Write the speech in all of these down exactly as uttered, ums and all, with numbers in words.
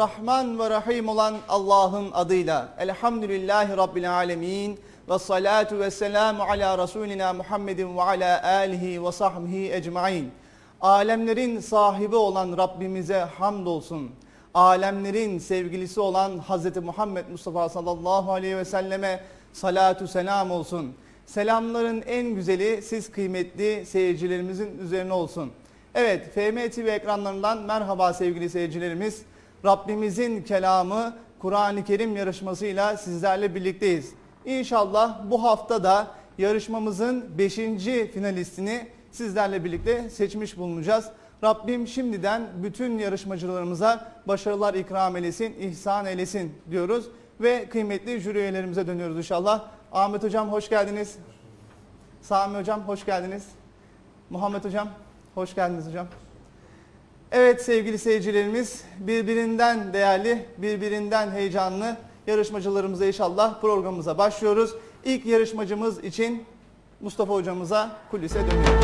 Rahman ve Rahim olan Allah'ın adıyla. Elhamdülillahi Rabbil alemin. Ve salatu ve selamu ala Resulina Muhammedin ve ala alihi ve sahbihi ecmain. Alemlerin sahibi olan Rabbimize hamdolsun. Alemlerin sevgilisi olan Hazreti Muhammed Mustafa sallallahu aleyhi ve selleme salatu selam olsun. Selamların en güzeli siz kıymetli seyircilerimizin üzerine olsun. Evet, F M T V ekranlarından merhaba sevgili seyircilerimiz. Rabbimizin kelamı Kur'an-ı Kerim yarışmasıyla sizlerle birlikteyiz. İnşallah bu hafta da yarışmamızın beşinci finalistini sizlerle birlikte seçmiş bulunacağız. Rabbim şimdiden bütün yarışmacılarımıza başarılar ikram eylesin, ihsan eylesin diyoruz. Ve kıymetli jüri üyelerimize dönüyoruz inşallah. Ahmet Hocam hoş geldiniz. Sami Hocam hoş geldiniz. Muhammed Hocam hoş geldiniz hocam. Evet sevgili seyircilerimiz, birbirinden değerli, birbirinden heyecanlı yarışmacılarımıza inşallah programımıza başlıyoruz. İlk yarışmacımız için Mustafa hocamıza kulise dönüyoruz.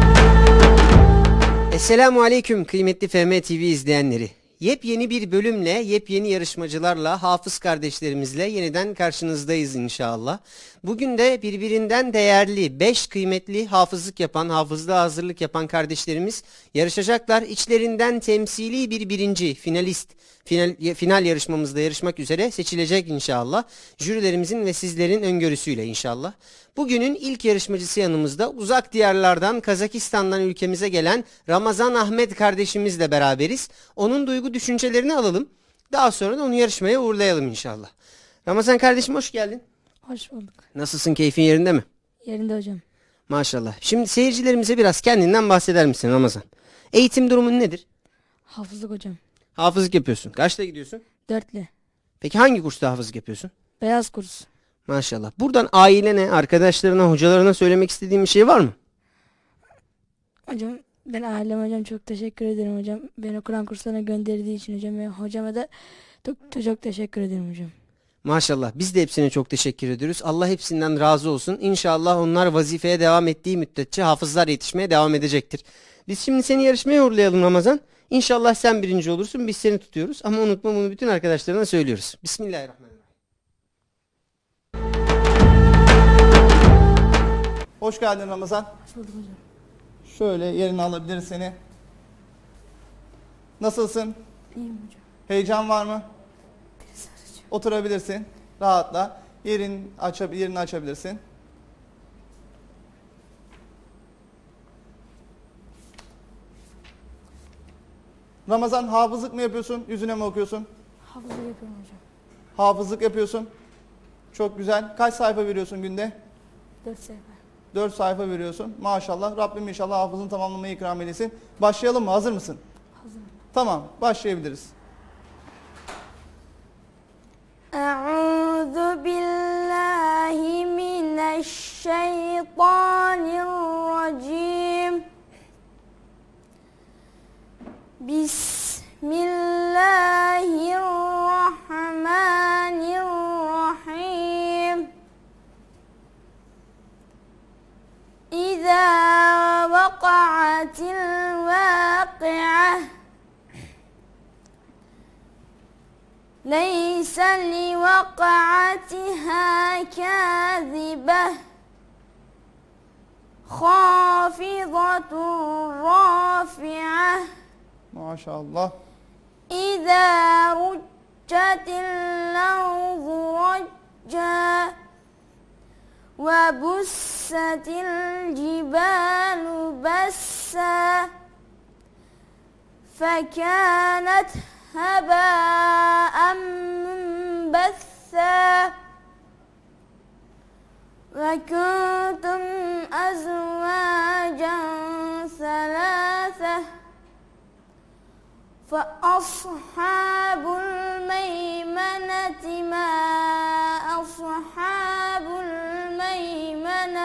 Esselamu Aleyküm kıymetli F M T V izleyenleri. Yepyeni bir bölümle, yepyeni yarışmacılarla, hafız kardeşlerimizle yeniden karşınızdayız inşallah. Bugün de birbirinden değerli, beş kıymetli hafızlık yapan, hafızlığa hazırlık yapan kardeşlerimiz yarışacaklar. İçlerinden temsili bir birinci finalist, final, final yarışmamızda yarışmak üzere seçilecek inşallah. Jürilerimizin ve sizlerin öngörüsüyle inşallah. Bugünün ilk yarışmacısı yanımızda, uzak diyarlardan, Kazakistan'dan ülkemize gelen Ramazan Ahmet kardeşimizle beraberiz. Onun duygu düşüncelerini alalım. Daha sonra da onu yarışmaya uğurlayalım inşallah. Ramazan kardeşim hoş geldin. Hoş bulduk. Nasılsın, keyfin yerinde mi? Yerinde hocam. Maşallah. Şimdi seyircilerimize biraz kendinden bahseder misin Ramazan? Eğitim durumun nedir? Hafızlık hocam. Hafızlık yapıyorsun. Kaçta gidiyorsun? Dörtlü. Peki hangi kursta hafızlık yapıyorsun? Beyaz kurs. Maşallah. Buradan ailene, arkadaşlarına, hocalarına söylemek istediğin bir şey var mı? Hocam ben ailem hocam çok teşekkür ederim hocam. Beni Kur'an kurslarına gönderdiği için hocam ve hocama da çok, çok teşekkür ederim hocam. Maşallah. Biz de hepsine çok teşekkür ediyoruz. Allah hepsinden razı olsun. İnşallah onlar vazifeye devam ettiği müddetçe hafızlar yetişmeye devam edecektir. Biz şimdi seni yarışmaya uğurlayalım Ramazan. İnşallah sen birinci olursun. Biz seni tutuyoruz. Ama unutma, bunu bütün arkadaşlarına söylüyoruz. Bismillahirrahmanirrahim. Hoş geldin Ramazan. Hoş bulduk hocam. Şöyle yerini alabiliriz seni. Nasılsın? İyiyim hocam. Heyecan var mı? Birisi arayacağım. Oturabilirsin. Rahatla. Yerin açab yerini açabilirsin. Ramazan, hafızlık mı yapıyorsun? Yüzüne mi okuyorsun? Hafızlık yapıyorum hocam. Hafızlık yapıyorsun. Çok güzel. Kaç sayfa veriyorsun günde? Dört sayfa. dört sayfa veriyorsun. Maşallah. Rabbim inşallah hafızını tamamlamayı ikram eylesin. Başlayalım mı? Hazır mısın? Hazırım. Tamam. Başlayabiliriz. Eûzu billahi mineşşeytanirracim. Bismillahirrahmanirrahim. İzâ vaka'atil vâki'ah. Leysa li vaka'atiha kâzibeh. Khâfidatun râfi'ah. Maşallah. İzâ ruccatil ardu racca. Ve bussatil cibalu bassa. Fekânet hebâen munbessa. Ve kuntum azvâcen selâseh. فَأَصْحَابُ الْمَيْمَنَةِ مَا أَصْحَابُ الْمَيْمَنَةِ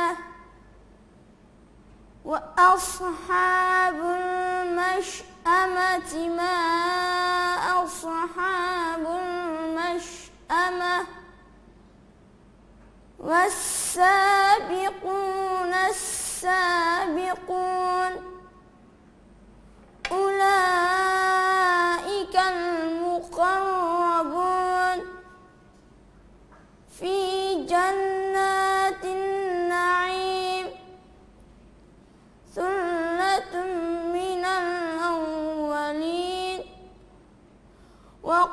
وَأَصْحَابُ الْمَشْأَمَةِ مَا أَصْحَابُ الْمَشْأَمَةِ وَالسَّابِقُونَ السَّابِقُونَ أُولَٰئِكَ الْمُقَرَّبُونَ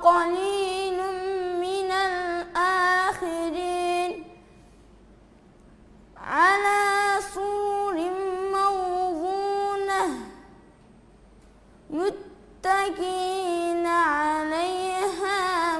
وقليل من الآخرين على سرر موضونة متكئين عليها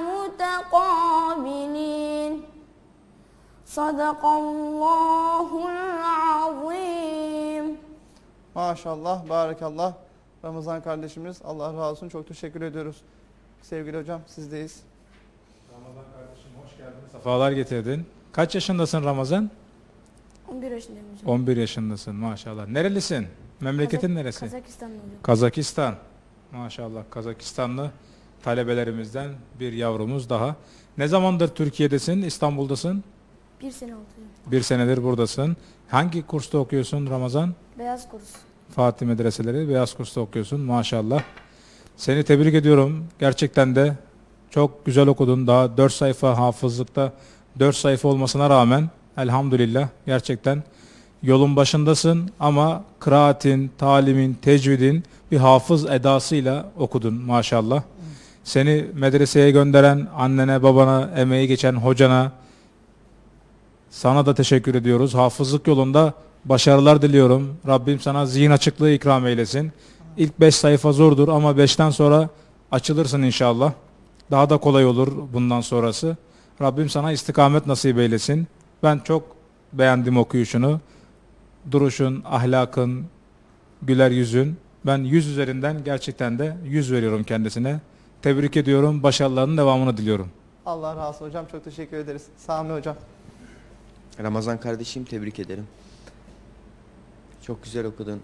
متقابلين صدق الله العظيم. Maşallah, barakallah. Ramazan kardeşimiz, Allah razı olsun. Çok teşekkür ediyoruz. Sevgili hocam, sizdeyiz. Ramazan kardeşim hoş geldin. Sefalar getirdin. Kaç yaşındasın Ramazan? on bir yaşındayım hocam. on bir yaşındasın maşallah. Nerelisin? Memleketin Kazak- neresi? Kazakistan'da hocam. Kazakistan. Maşallah Kazakistanlı talebelerimizden bir yavrumuz daha. Ne zamandır Türkiye'desin, İstanbul'dasın? Bir sene oldu hocam. Bir senedir buradasın. Hangi kursta okuyorsun Ramazan? Beyaz kurs. Fatih Medreseleri Beyaz Kurs'ta okuyorsun maşallah. Seni tebrik ediyorum. Gerçekten de çok güzel okudun. Daha dört sayfa hafızlıkta dört sayfa olmasına rağmen elhamdülillah gerçekten yolun başındasın ama kıraatin, talimin, tecvidin bir hafız edasıyla okudun maşallah. Seni medreseye gönderen annene, babana, emeği geçen hocana, sana da teşekkür ediyoruz. Hafızlık yolunda başarılar diliyorum. Rabbim sana zihin açıklığı ikram eylesin. İlk beş sayfa zordur ama beşten sonra açılırsın inşallah. Daha da kolay olur bundan sonrası. Rabbim sana istikamet nasip eylesin. Ben çok beğendim okuyuşunu. Duruşun, ahlakın, güler yüzün. Ben yüz üzerinden gerçekten de yüz veriyorum kendisine. Tebrik ediyorum. Başarılarının devamını diliyorum. Allah razı olsun hocam. Çok teşekkür ederiz. Sami hocam. Ramazan kardeşim tebrik ederim. Çok güzel okudun.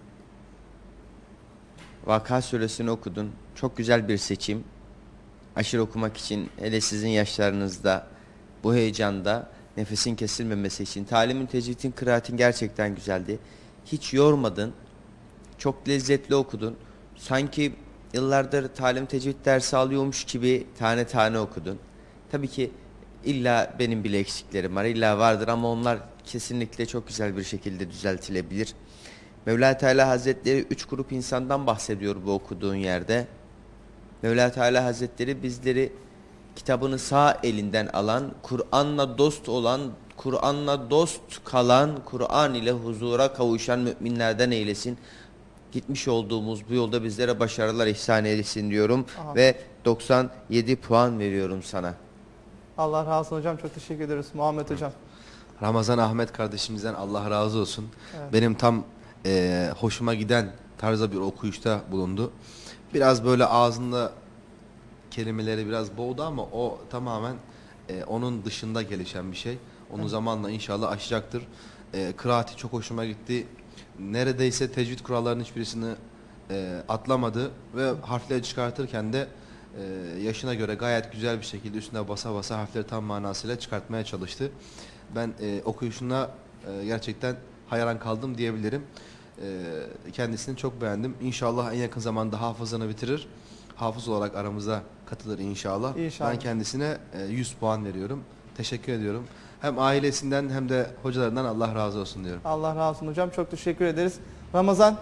Vaka suresini okudun. Çok güzel bir seçim. Aşırı okumak için hele sizin yaşlarınızda bu heyecanda nefesin kesilmemesi için. Talimin, tecvidin, kıraatin gerçekten güzeldi. Hiç yormadın. Çok lezzetli okudun. Sanki yıllardır talim tecvid dersi alıyormuş gibi tane tane okudun. Tabii ki illa benim bile eksiklerim var. İlla vardır ama onlar kesinlikle çok güzel bir şekilde düzeltilebilir. Mevla Teala Hazretleri üç grup insandan bahsediyor bu okuduğun yerde. Mevla Teala Hazretleri bizleri kitabını sağ elinden alan, Kur'an'la dost olan, Kur'an'la dost kalan, Kur'an ile huzura kavuşan müminlerden eylesin. Gitmiş olduğumuz bu yolda bizlere başarılar ihsan eylesin diyorum. Aha. Ve doksan yedi puan veriyorum sana. Allah razı olsun hocam. Çok teşekkür ederiz. Muhammed hocam. Ramazan Ahmet kardeşimizden Allah razı olsun. Evet. Benim tam e, hoşuma giden tarzda bir okuyuşta bulundu. Biraz böyle ağzında kelimeleri biraz boğdu ama o tamamen e, onun dışında gelişen bir şey. Onu evet. zamanla inşallah aşacaktır. E, kıraati çok hoşuma gitti. Neredeyse tecvid kurallarının hiçbirisini e, atlamadı ve harfleri çıkartırken de e, yaşına göre gayet güzel bir şekilde üstüne basa basa harfleri tam manasıyla çıkartmaya çalıştı. Ben e, okuyuşuna e, gerçekten hayran kaldım diyebilirim. E, kendisini çok beğendim. İnşallah en yakın zamanda hafızını bitirir. Hafız olarak aramıza katılır inşallah. İnşallah. Ben kendisine e, yüz puan veriyorum. Teşekkür ediyorum. Hem ailesinden hem de hocalarından Allah razı olsun diyorum. Allah razı olsun hocam. Çok teşekkür ederiz. Ramazan,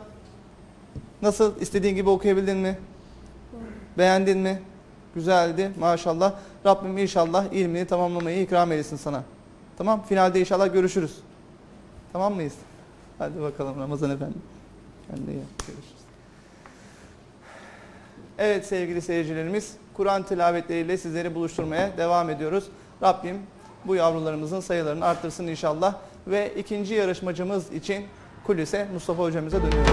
nasıl? İstediğin gibi okuyabildin mi? Beğendin mi? Güzeldi maşallah. Rabbim inşallah ilmini tamamlamayı ikram eylesin sana. Tamam. Finalde inşallah görüşürüz. Tamam mıyız? Hadi bakalım Ramazan efendim. Kendine iyi. Görüşürüz. Evet sevgili seyircilerimiz, Kur'an tilavetleriyle sizleri buluşturmaya devam ediyoruz. Rabbim bu yavrularımızın sayılarını arttırsın inşallah. Ve ikinci yarışmacımız için kulise Mustafa hocamıza dönüyoruz.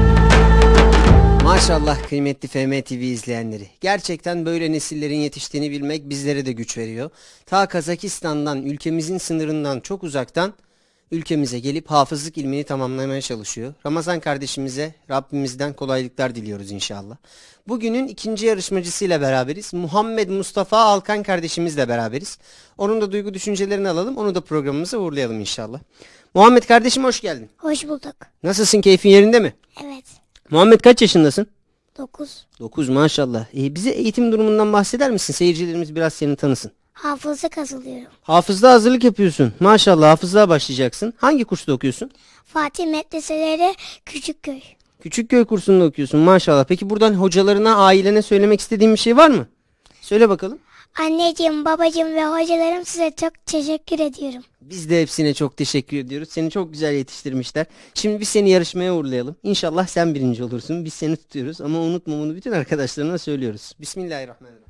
Maşallah kıymetli F M T V izleyenleri. Gerçekten böyle nesillerin yetiştiğini bilmek bizlere de güç veriyor. Ta Kazakistan'dan, ülkemizin sınırından çok uzaktan ülkemize gelip hafızlık ilmini tamamlamaya çalışıyor. Ramazan kardeşimize Rabbimizden kolaylıklar diliyoruz inşallah. Bugünün ikinci yarışmacısıyla beraberiz. Muhammed Mustafa Alkan kardeşimizle beraberiz. Onun da duygu düşüncelerini alalım. Onu da programımıza uğurlayalım inşallah. Muhammed kardeşim hoş geldin. Hoş bulduk. Nasılsın, keyfin yerinde mi? Evet. Muhammed kaç yaşındasın? dokuz. dokuz maşallah. Ee, bize eğitim durumundan bahseder misin? Seyircilerimiz biraz seni tanısın. Hafızlık hazırlıyorum. Hafızlığa hazırlık yapıyorsun. Maşallah hafızlığa başlayacaksın. Hangi kursta okuyorsun? Fatih Medreseleri Küçükköy. Küçükköy kursunda okuyorsun maşallah. Peki buradan hocalarına, ailene söylemek istediğin bir şey var mı? Söyle bakalım. Anneciğim, babacığım ve hocalarım, size çok teşekkür ediyorum. Biz de hepsine çok teşekkür ediyoruz. Seni çok güzel yetiştirmişler. Şimdi biz seni yarışmaya uğurlayalım. İnşallah sen birinci olursun. Biz seni tutuyoruz ama unutma bunu, bütün arkadaşlarına söylüyoruz. Bismillahirrahmanirrahim.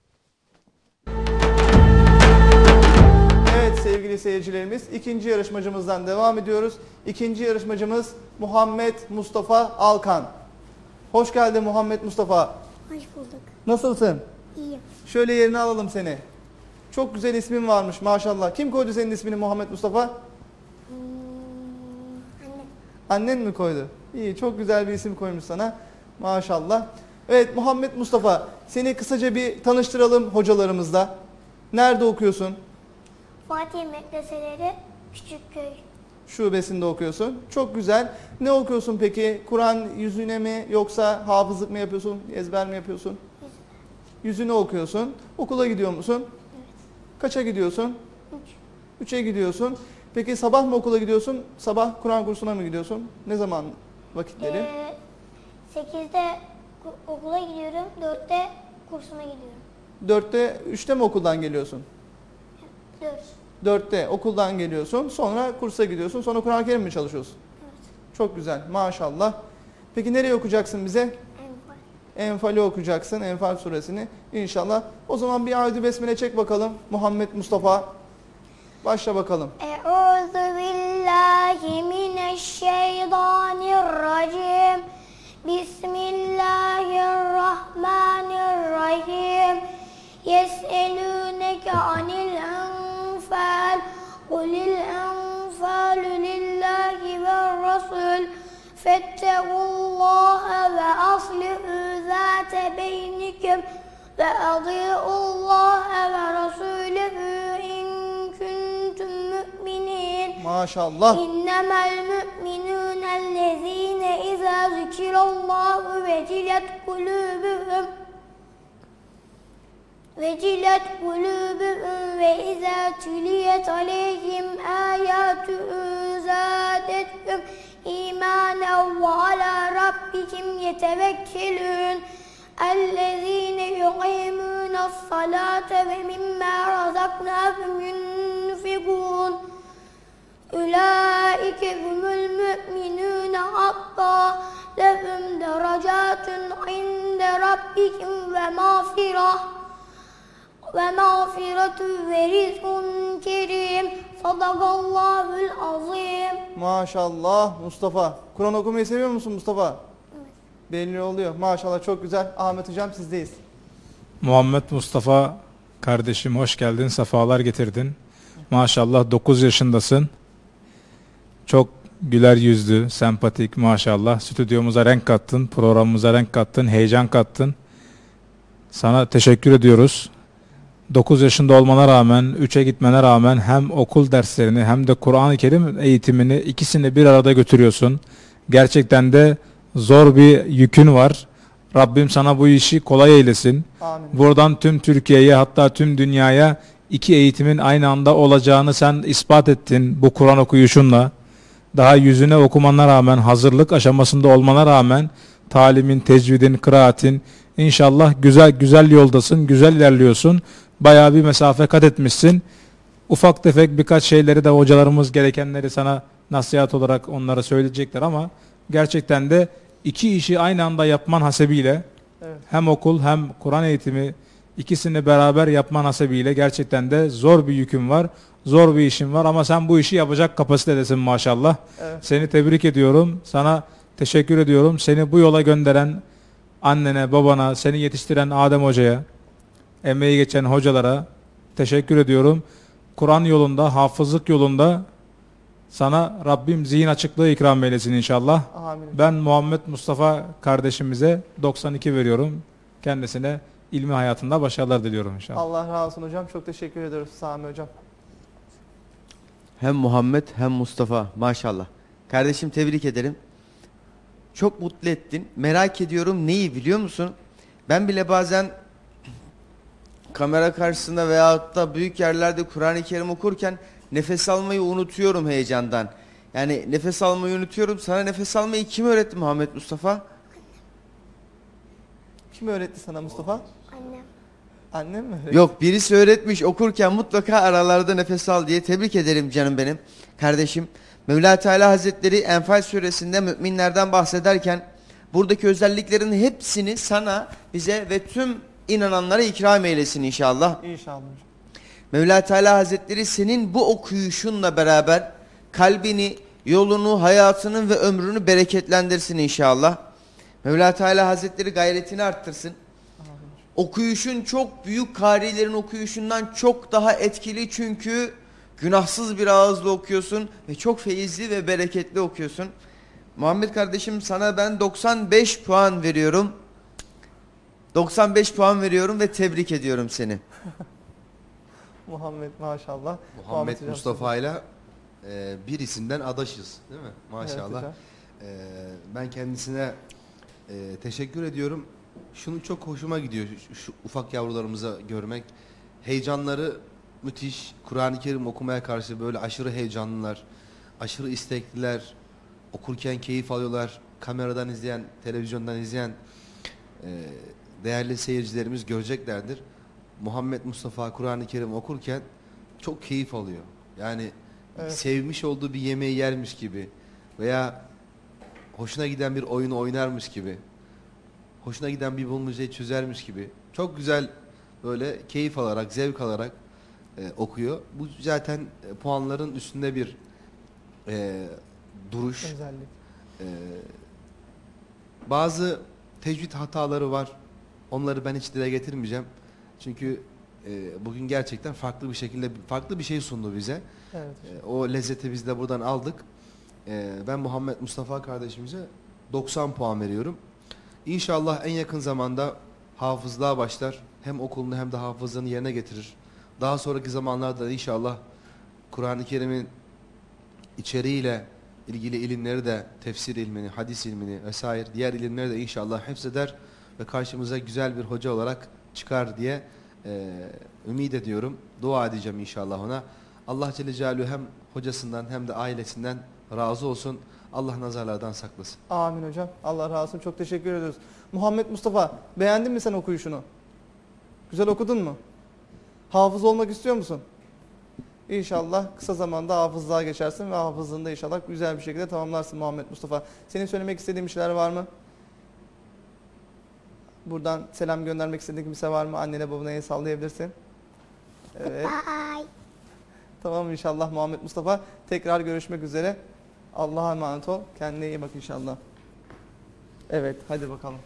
Evet sevgili seyircilerimiz, ikinci yarışmacımızdan devam ediyoruz. İkinci yarışmacımız Muhammed Mustafa Alkan. Hoş geldin Muhammed Mustafa. Hoş bulduk. Nasılsın? İyiyim. Şöyle yerine alalım seni. Çok güzel ismin varmış maşallah. Kim koydu senin ismini Muhammed Mustafa? Hmm, anne. Annen mi koydu? İyi, çok güzel bir isim koymuş sana. Maşallah. Evet Muhammed Mustafa, seni kısaca bir tanıştıralım hocalarımızla. Nerede okuyorsun? Fatih Medreseleri Küçükköy. Şubesinde okuyorsun. Çok güzel. Ne okuyorsun peki? Kur'an yüzüne mi yoksa hafızlık mı yapıyorsun? Ezber mi yapıyorsun? Yüzüne okuyorsun. Okula gidiyor musun? Evet. Kaça gidiyorsun? Üç. Üçe gidiyorsun. Peki sabah mı okula gidiyorsun? Sabah Kur'an kursuna mı gidiyorsun? Ne zaman vakitleri? Ee, sekizde ku- okula gidiyorum. Dörtte kursuma gidiyorum. Dörtte, üçte mi okuldan geliyorsun? Dört. Dörtte okuldan geliyorsun. Sonra kursa gidiyorsun. Sonra Kur'an-ı Kerim mi çalışıyorsun? Evet. Çok güzel. Maşallah. Peki nereye okuyacaksın bize? Enfal. Enfal'i okuyacaksın. Enfal suresini. İnşallah. O zaman bir Audü Besmele çek bakalım. Muhammed Mustafa. Başla bakalım. Euzu billahi mineşşeytanirracim. Bismillahirrahmanirrahim. Yes'elûneke anil enfal. Kulil enfalu lillahi ve rasul. Fettegullaha ve aslihû zâte beynikum. Ve adî'ullaha ve rasûlehû in kuntum mu'minin. Maşallah. İnnemel mu'minûnellezîne izâ zikirallâhu vecilet kulûbuhum. Vecilet kulûbuhum ve izâ tüliyet aleyhim âyâtuhû zâdethum îmânen ve alâ rabbihim yetevekkelûn. اَلَّذ۪ينَ يُقِيمُونَ الصَّلَاةَ وَمِمَّا رَزَقْنَاهُمْ يُنْفِقُونَ اُولَٰئِكَ هُمُ الْمُؤْمِنُونَ حَقًّا لَهُمْ دَرَجَاتٌ عِنْدَ رَبِّهِمْ وَمَغْفِرَةٌ وَمَغْفِرَةٌ وَرِزْقٌ كَرِيمٌ. Sadakallahul azim. Maşallah Mustafa. Kur'an okumayı seviyor musun Mustafa? Evet. Belli oluyor. Maşallah çok güzel. Ahmet Hocam sizdeyiz. Muhammed Mustafa kardeşim hoş geldin, sefalar getirdin. Maşallah dokuz yaşındasın. Çok güler yüzlü, sempatik maşallah. Stüdyomuza renk kattın, programımıza renk kattın, heyecan kattın. Sana teşekkür ediyoruz. dokuz yaşında olmana rağmen, üçe gitmene rağmen hem okul derslerini hem de Kur'an-ı Kerim eğitimini ikisini bir arada götürüyorsun. Gerçekten de zor bir yükün var. Rabbim sana bu işi kolay eylesin. Amin. Buradan tüm Türkiye'ye, hatta tüm dünyaya iki eğitimin aynı anda olacağını sen ispat ettin bu Kur'an okuyuşunla. Daha yüzüne okumana rağmen, hazırlık aşamasında olmana rağmen talimin, tecvidin, kıraatin inşallah güzel güzel yoldasın, güzel ilerliyorsun. Bayağı bir mesafe kat etmişsin. Ufak tefek birkaç şeyleri de hocalarımız gerekenleri sana nasihat olarak onlara söyleyecekler ama gerçekten de iki işi aynı anda yapman hasebiyle, Evet. hem okul hem Kur'an eğitimi ikisini beraber yapman hasebiyle gerçekten de zor bir yükün var. Zor bir işin var ama sen bu işi yapacak kapasitedesin maşallah. Evet. Seni tebrik ediyorum. Sana teşekkür ediyorum. Seni bu yola gönderen annene, babana, seni yetiştiren Adem Hoca'ya, emeği geçen hocalara teşekkür ediyorum. Kur'an yolunda, hafızlık yolunda sana Rabbim zihin açıklığı ikram eylesin inşallah. Amin. Ben Muhammed Mustafa kardeşimize doksan iki veriyorum. Kendisine ilmi hayatında başarılar diliyorum inşallah. Allah razı olsun hocam. Çok teşekkür ediyoruz Sami hocam. Hem Muhammed hem Mustafa maşallah. Kardeşim tebrik ederim. Çok mutlu ettin. Merak ediyorum neyi biliyor musun? Ben bile bazen kamera karşısında veyahut da büyük yerlerde Kur'an-ı Kerim okurken nefes almayı unutuyorum heyecandan. Yani nefes almayı unutuyorum. Sana nefes almayı kim öğretti Muhammed Mustafa? Kim öğretti sana Mustafa? Annem. Annem mi? Yok, birisi öğretmiş, okurken mutlaka aralarda nefes al diye. Tebrik ederim canım benim kardeşim. Mevla Teala Hazretleri Enfal suresinde müminlerden bahsederken buradaki özelliklerin hepsini sana, bize ve tüm inananlara ikram eylesin inşallah. İnşallah hocam. Mevla Teala Hazretleri senin bu okuyuşunla beraber kalbini, yolunu, hayatının ve ömrünü bereketlendirsin inşallah. Mevla Teala Hazretleri gayretini arttırsın. Okuyuşun çok büyük karilerin okuyuşundan çok daha etkili, çünkü günahsız bir ağızla okuyorsun ve çok feyizli ve bereketli okuyorsun. Muhammed kardeşim, sana ben doksan beş puan veriyorum. doksan beş puan veriyorum ve tebrik ediyorum seni. Muhammed maşallah. Muhammed hocam Mustafa ile e, bir isimden adaşız değil mi? Evet Maşallah. hocam. E, ben kendisine e, teşekkür ediyorum. Şunu çok hoşuma gidiyor, şu, şu ufak yavrularımıza görmek. Heyecanları müthiş. Kur'an-ı Kerim okumaya karşı böyle aşırı heyecanlılar, aşırı istekliler. Okurken keyif alıyorlar. Kameradan izleyen, televizyondan izleyen e, değerli seyircilerimiz göreceklerdir. Muhammed Mustafa Kur'an-ı Kerim okurken çok keyif alıyor. Yani Evet. sevmiş olduğu bir yemeği yermiş gibi veya hoşuna giden bir oyunu oynarmış gibi, hoşuna giden bir bulmacayı çözermiş gibi çok güzel, böyle keyif alarak, zevk alarak e, okuyor. Bu zaten e, puanların üstünde bir e, duruş. Özellik. E, bazı tecvid hataları var. Onları ben hiç dile getirmeyeceğim. Çünkü e, bugün gerçekten farklı bir şekilde farklı bir şey sundu bize. Evet. E, o lezzeti biz de buradan aldık. E, ben Muhammed Mustafa kardeşimize doksan puan veriyorum. İnşallah en yakın zamanda hafızlığa başlar. Hem okulunu hem de hafızlığını yerine getirir. Daha sonraki zamanlarda inşallah Kur'an-ı Kerim'in içeriğiyle ilgili ilimleri de, tefsir ilmini, hadis ilmini vesaire diğer ilimleri de inşallah hepseder ve karşımıza güzel bir hoca olarak çıkar diye e, ümit ediyorum. Dua edeceğim inşallah ona. Allah Celle Celaluhu hem hocasından hem de ailesinden razı olsun. Allah nazarlardan saklasın. Amin hocam. Allah razı olsun. Çok teşekkür ediyoruz. Muhammed Mustafa, beğendin mi sen okuyuşunu? Güzel okudun mu? Hafız olmak istiyor musun? İnşallah kısa zamanda hafızlığa geçersin ve hafızlığında inşallah güzel bir şekilde tamamlarsın Muhammed Mustafa. Senin söylemek istediğin bir şeyler var mı? Buradan selam göndermek istediğin kimse var mı? Annene babana el sallayabilirsin. Evet. Bye. Tamam inşallah Muhammed Mustafa. Tekrar görüşmek üzere. Allah'a emanet ol. Kendine iyi bak inşallah. Evet, hadi bakalım.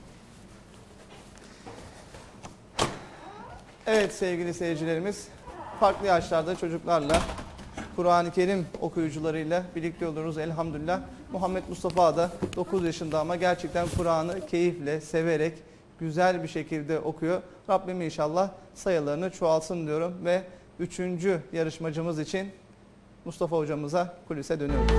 Evet sevgili seyircilerimiz, farklı yaşlarda çocuklarla, Kur'an-ı Kerim okuyucularıyla birlikte oluyoruz elhamdülillah. Muhammed Mustafa da dokuz yaşında ama gerçekten Kur'an'ı keyifle, severek, güzel bir şekilde okuyor. Rabbim inşallah sayılarını çoğalsın diyorum ve üçüncü yarışmacımız için Mustafa hocamıza kulise dönüyoruz.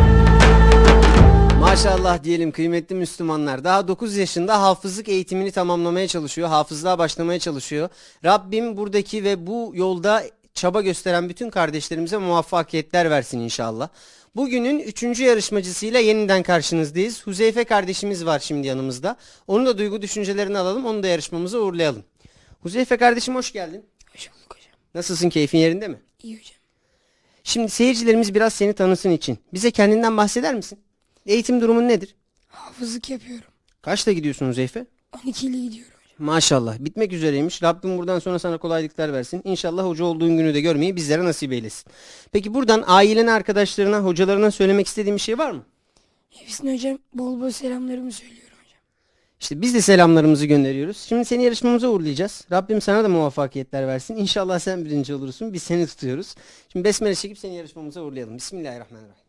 Maşallah diyelim kıymetli Müslümanlar. Daha dokuz yaşında hafızlık eğitimini tamamlamaya çalışıyor. Hafızlığa başlamaya çalışıyor. Rabbim buradaki ve bu yolda çaba gösteren bütün kardeşlerimize muvaffakiyetler versin inşallah. Bugünün üçüncü yarışmacısıyla yeniden karşınızdayız. Huzeyfe kardeşimiz var şimdi yanımızda. Onu da duygu düşüncelerini alalım. Onu da yarışmamıza uğurlayalım. Huzeyfe kardeşim hoş geldin. Hoş bulduk hocam. Nasılsın? Keyfin yerinde mi? İyi hocam. Şimdi seyircilerimiz biraz seni tanısın için bize kendinden bahseder misin? Eğitim durumun nedir? Hafızlık yapıyorum. Kaçta gidiyorsun Huzeyfe? on iki ile gidiyorum hocam. Maşallah. Bitmek üzereymiş. Rabbim buradan sonra sana kolaylıklar versin. İnşallah hoca olduğun günü de görmeyi bizlere nasip eylesin. Peki buradan ailene, arkadaşlarına, hocalarına söylemek istediğin bir şey var mı? Hepsine hocam bol bol selamlarımı söylüyorum hocam. İşte biz de selamlarımızı gönderiyoruz. Şimdi seni yarışmamıza uğurlayacağız. Rabbim sana da muvaffakiyetler versin. İnşallah sen birinci olursun. Biz seni tutuyoruz. Şimdi besmele çekip seni yarışmamıza uğurlayalım. Bismillahirrahmanirrahim.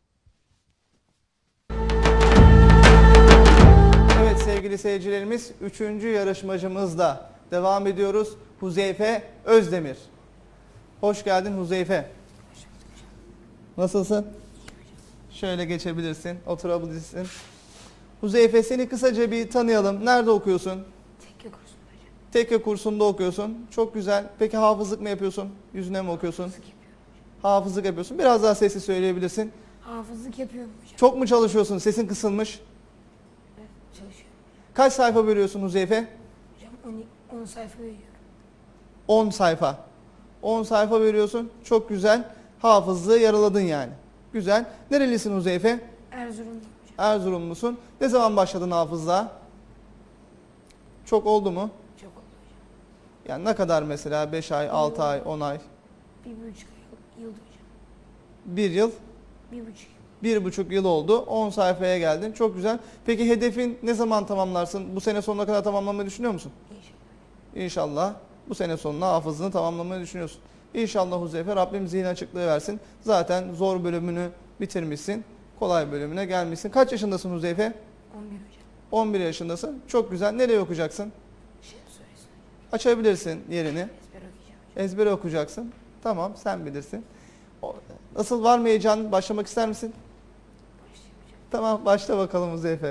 Evet sevgili seyircilerimiz, üçüncü yarışmacımızla devam ediyoruz. Huzeyfe Özdemir. Hoş geldin Huzeyfe. Nasılsın? Şöyle geçebilirsin, oturabilirsin. Huzeyfe, seni kısaca bir tanıyalım. Nerede okuyorsun? Tekke kursunda hocam. Tekke kursunda okuyorsun. Çok güzel. Peki hafızlık mı yapıyorsun? Yüzüne mi okuyorsun? Hafızlık yapıyorsun. Biraz daha sesli söyleyebilirsin. Hafızlık yapıyorum hocam. Çok mu çalışıyorsun? Sesin kısılmış. Evet, çalışıyorum. Kaç sayfa veriyorsun Huzeyfe? Hocam on sayfa veriyorum. on sayfa. on sayfa veriyorsun. Çok güzel. Hafızlığı yaraladın yani. Güzel. Nerelisin Huzeyfe? Erzurum'da. Erzurumlusun. Ne zaman başladın hafızlığa? Çok oldu mu? Çok oldu hocam. Yani ne kadar mesela? beş ay, altı ay, on ay? Bir buçuk yıl, yıl hocam. bir yıl? Bir buçuk yıl. Bir buçuk yıl oldu. on sayfaya geldin. Çok güzel. Peki hedefin ne zaman tamamlarsın? Bu sene sonuna kadar tamamlamayı düşünüyor musun? İnşallah. İnşallah bu sene sonuna hafızlığını tamamlamayı düşünüyorsun. İnşallah Huzeyfe, Rabbim zihin açıklığı versin. Zaten zor bölümünü bitirmişsin. Kolay bölümüne gelmişsin. Kaç yaşındasın Huzeyfe? on bir hocam. on bir yaşındasın. Çok güzel. Nereye okuyacaksın? Şems suresi. Açabilirsin yerini. Ezber okuyacağım hocam. Ezbere okuyacaksın. Tamam, sen bilirsin. O- Nasıl, var mı heyecan? Başlamak ister misin? Başlayayım hocam. Tamam, başla bakalım Huzeyfe.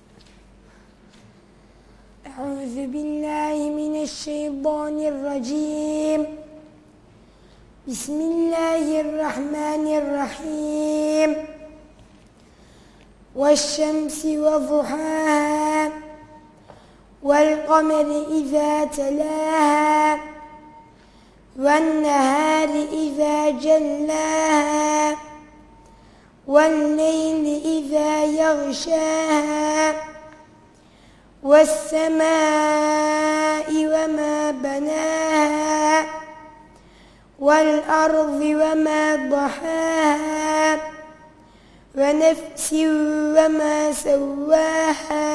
Euzu billahi mineşşeytanirracim. Bismillahirrahmanirrahim. Veşşemsi ve zuhaha. Vel kameri izâ telâha. Ven nehâri izâ cellâha. Vel leyli izâ yaghşâha. وَالسَّمَاءِ وَمَا بَنَاهَا وَالْأَرْضِ وَمَا ضَحَاهَا وَنَفْسٍ وَمَا سَوَّاهَا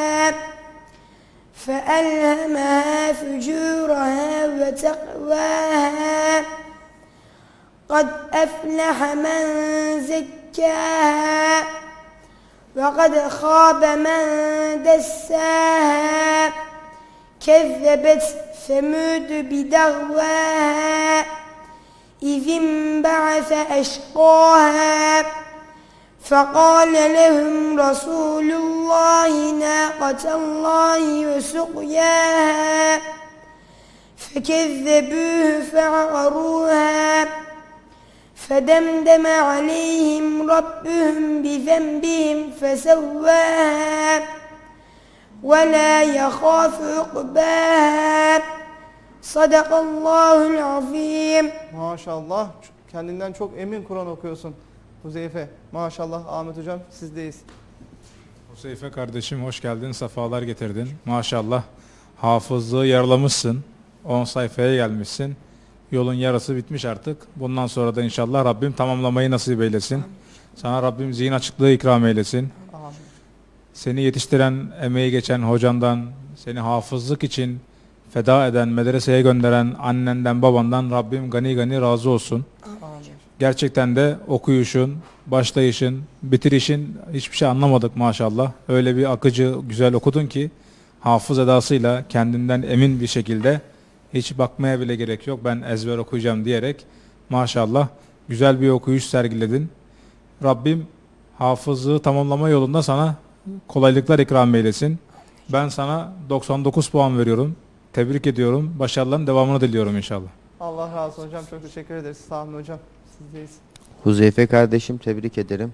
فَأَلْهَمَهَا فُجُورَهَا وَتَقْوَاهَا قَدْ أَفْلَحَ مَنْ زَكَّاهَا وَقَدْ خَابَ مَنْ دَسَّاهَا كَذَّبَتْ ثَمُودُ بِدَغْوَاهَا إِذِ انبَعَثَ أَشْقَاهَا فَقَالَ لَهُمْ رَسُولُ اللَّهِ نَاقَةَ اللَّهِ وَسُقْيَاهَا فَكَذَّبُوهُ فَعَقَرُوهَا فَدَمْدَمَ عَلَيْهِمْ رَبُّهُمْ بِذَنبِهِمْ فَسَوَّاهَا وَلَا يَخَافُ عُقْبَاهَا صَدَقَ اللّٰهُ الْعَظِيمُ. Maşallah. Kendinden çok emin Kur'an okuyorsun Huzeyfe. Maşallah. Ahmet Hocam, sizdeyiz. Huzeyfe kardeşim, hoş geldin, sefalar getirdin. Maşallah hafızlığı yaralamışsın. on sayfaya gelmişsin. Yolun yarısı bitmiş artık. Bundan sonra da inşallah Rabbim tamamlamayı nasip eylesin. Sana Rabbim zihin açıklığı ikram eylesin. Amin. Seni yetiştiren, emeği geçen hocandan, seni hafızlık için feda eden, medreseye gönderen annenden, babandan Rabbim gani gani razı olsun. Amin. Gerçekten de okuyuşun, başlayışın, bitirişin hiçbir şey anlamadık maşallah. Öyle bir akıcı, güzel okudun ki hafız edasıyla kendinden emin bir şekilde, hiç bakmaya bile gerek yok, ben ezber okuyacağım diyerek maşallah güzel bir okuyuş sergiledin. Rabbim hafızlığı tamamlama yolunda sana kolaylıklar ikram eylesin. Ben sana doksan dokuz puan veriyorum. Tebrik ediyorum. Başarıların devamını diliyorum inşallah. Allah razı olsun hocam. Çok teşekkür ederiz. Sami hocam, sizdeyiz. Huzeyfe kardeşim, tebrik ederim.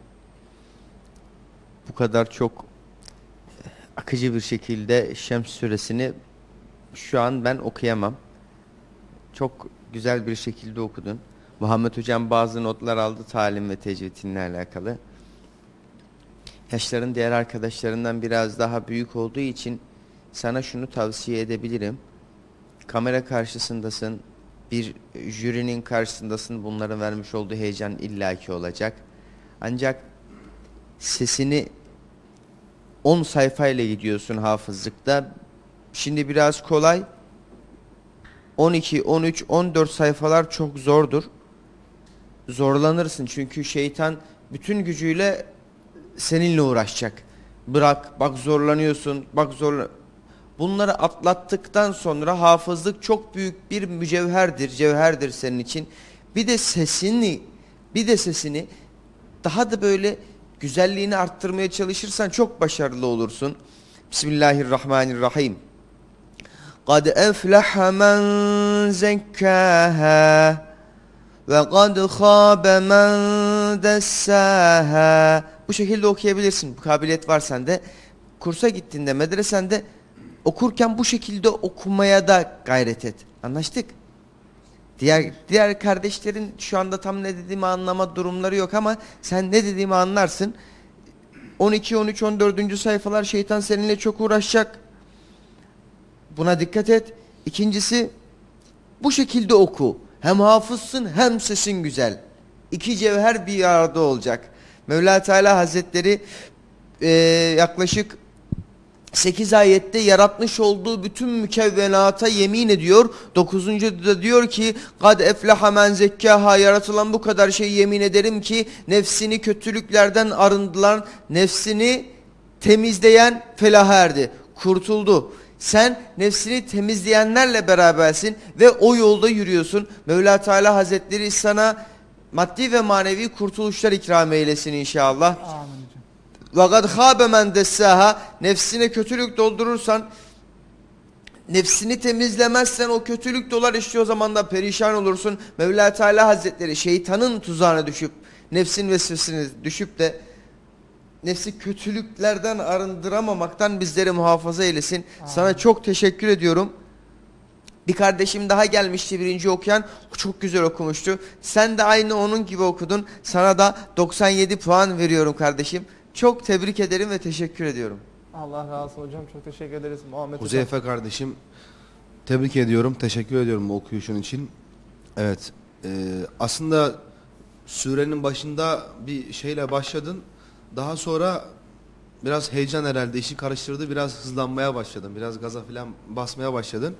Bu kadar çok akıcı bir şekilde Şems suresini şu an ben okuyamam. Çok güzel bir şekilde okudun. Muhammed hocam bazı notlar aldı talim ve tecvidinle alakalı. Yaşların diğer arkadaşlarından biraz daha büyük olduğu için sana şunu tavsiye edebilirim. Kamera karşısındasın, bir jürinin karşısındasın. Bunların vermiş olduğu heyecan illaki olacak. Ancak sesini on sayfayla gidiyorsun hafızlıkta. Şimdi biraz kolay. on iki, on üç, on dört sayfalar çok zordur. Zorlanırsın çünkü şeytan bütün gücüyle seninle uğraşacak. Bırak, bak zorlanıyorsun, bak zorla. Bunları atlattıktan sonra hafızlık çok büyük bir mücevherdir, cevherdir senin için. Bir de sesini, bir de sesini daha da böyle güzelliğini arttırmaya çalışırsan çok başarılı olursun. Bismillahirrahmanirrahim. قَدْ أَفْلَحَ مَنْ زَكَّاهَا وَقَدْ خَابَ مَنْ دَسَّاهَا. Bu şekilde okuyabilirsin. Bu kabiliyet var sende. Kursa gittiğinde, medresende okurken bu şekilde okumaya da gayret et. Anlaştık? Diğer diğer kardeşlerin şu anda tam ne dediğimi anlama durumları yok ama sen ne dediğimi anlarsın. on iki, on üç, on dördüncü sayfalar şeytan seninle çok uğraşacak. Buna dikkat et. İkincisi bu şekilde oku. Hem hafızsın hem sesin güzel. İki cevher bir arada olacak. Mevla Teala Hazretleri e, yaklaşık sekiz ayette yaratmış olduğu bütün mükevvenata yemin ediyor. dokuzuncuda diyor ki kad eflaha men zekkaha, yaratılan bu kadar şey yemin ederim ki nefsini kötülüklerden arındıran, nefsini temizleyen felaha erdi, kurtuldu. Sen nefsini temizleyenlerle berabersin ve o yolda yürüyorsun. Mevla Teala Hazretleri sana maddi ve manevi kurtuluşlar ikram eylesin inşallah. Amin. وَقَدْ خَابَ مَنْ دَسَّاهَا, nefsine kötülük doldurursan, nefsini temizlemezsen o kötülük dolar işte, o zaman da perişan olursun. Mevla Teala Hazretleri şeytanın tuzağına düşüp, nefsin vesvesine düşüp de nefsi kötülüklerden arındıramamaktan bizleri muhafaza eylesin. Aa. Sana çok teşekkür ediyorum. Bir kardeşim daha gelmişti, birinci okuyan, çok güzel okumuştu. Sen de aynı onun gibi okudun. Sana da doksan yedi puan veriyorum kardeşim. Çok tebrik ederim ve teşekkür ediyorum. Allah razı olsun hocam. Çok teşekkür ederiz Muhammed hocam. Huzeyfe kardeşim, tebrik ediyorum. Teşekkür ediyorum bu okuyuşun için. Evet. E, aslında surenin başında bir şeyle başladın. Daha sonra biraz heyecan herhalde işi karıştırdı. Biraz hızlanmaya başladın. Biraz gaza falan basmaya başladın.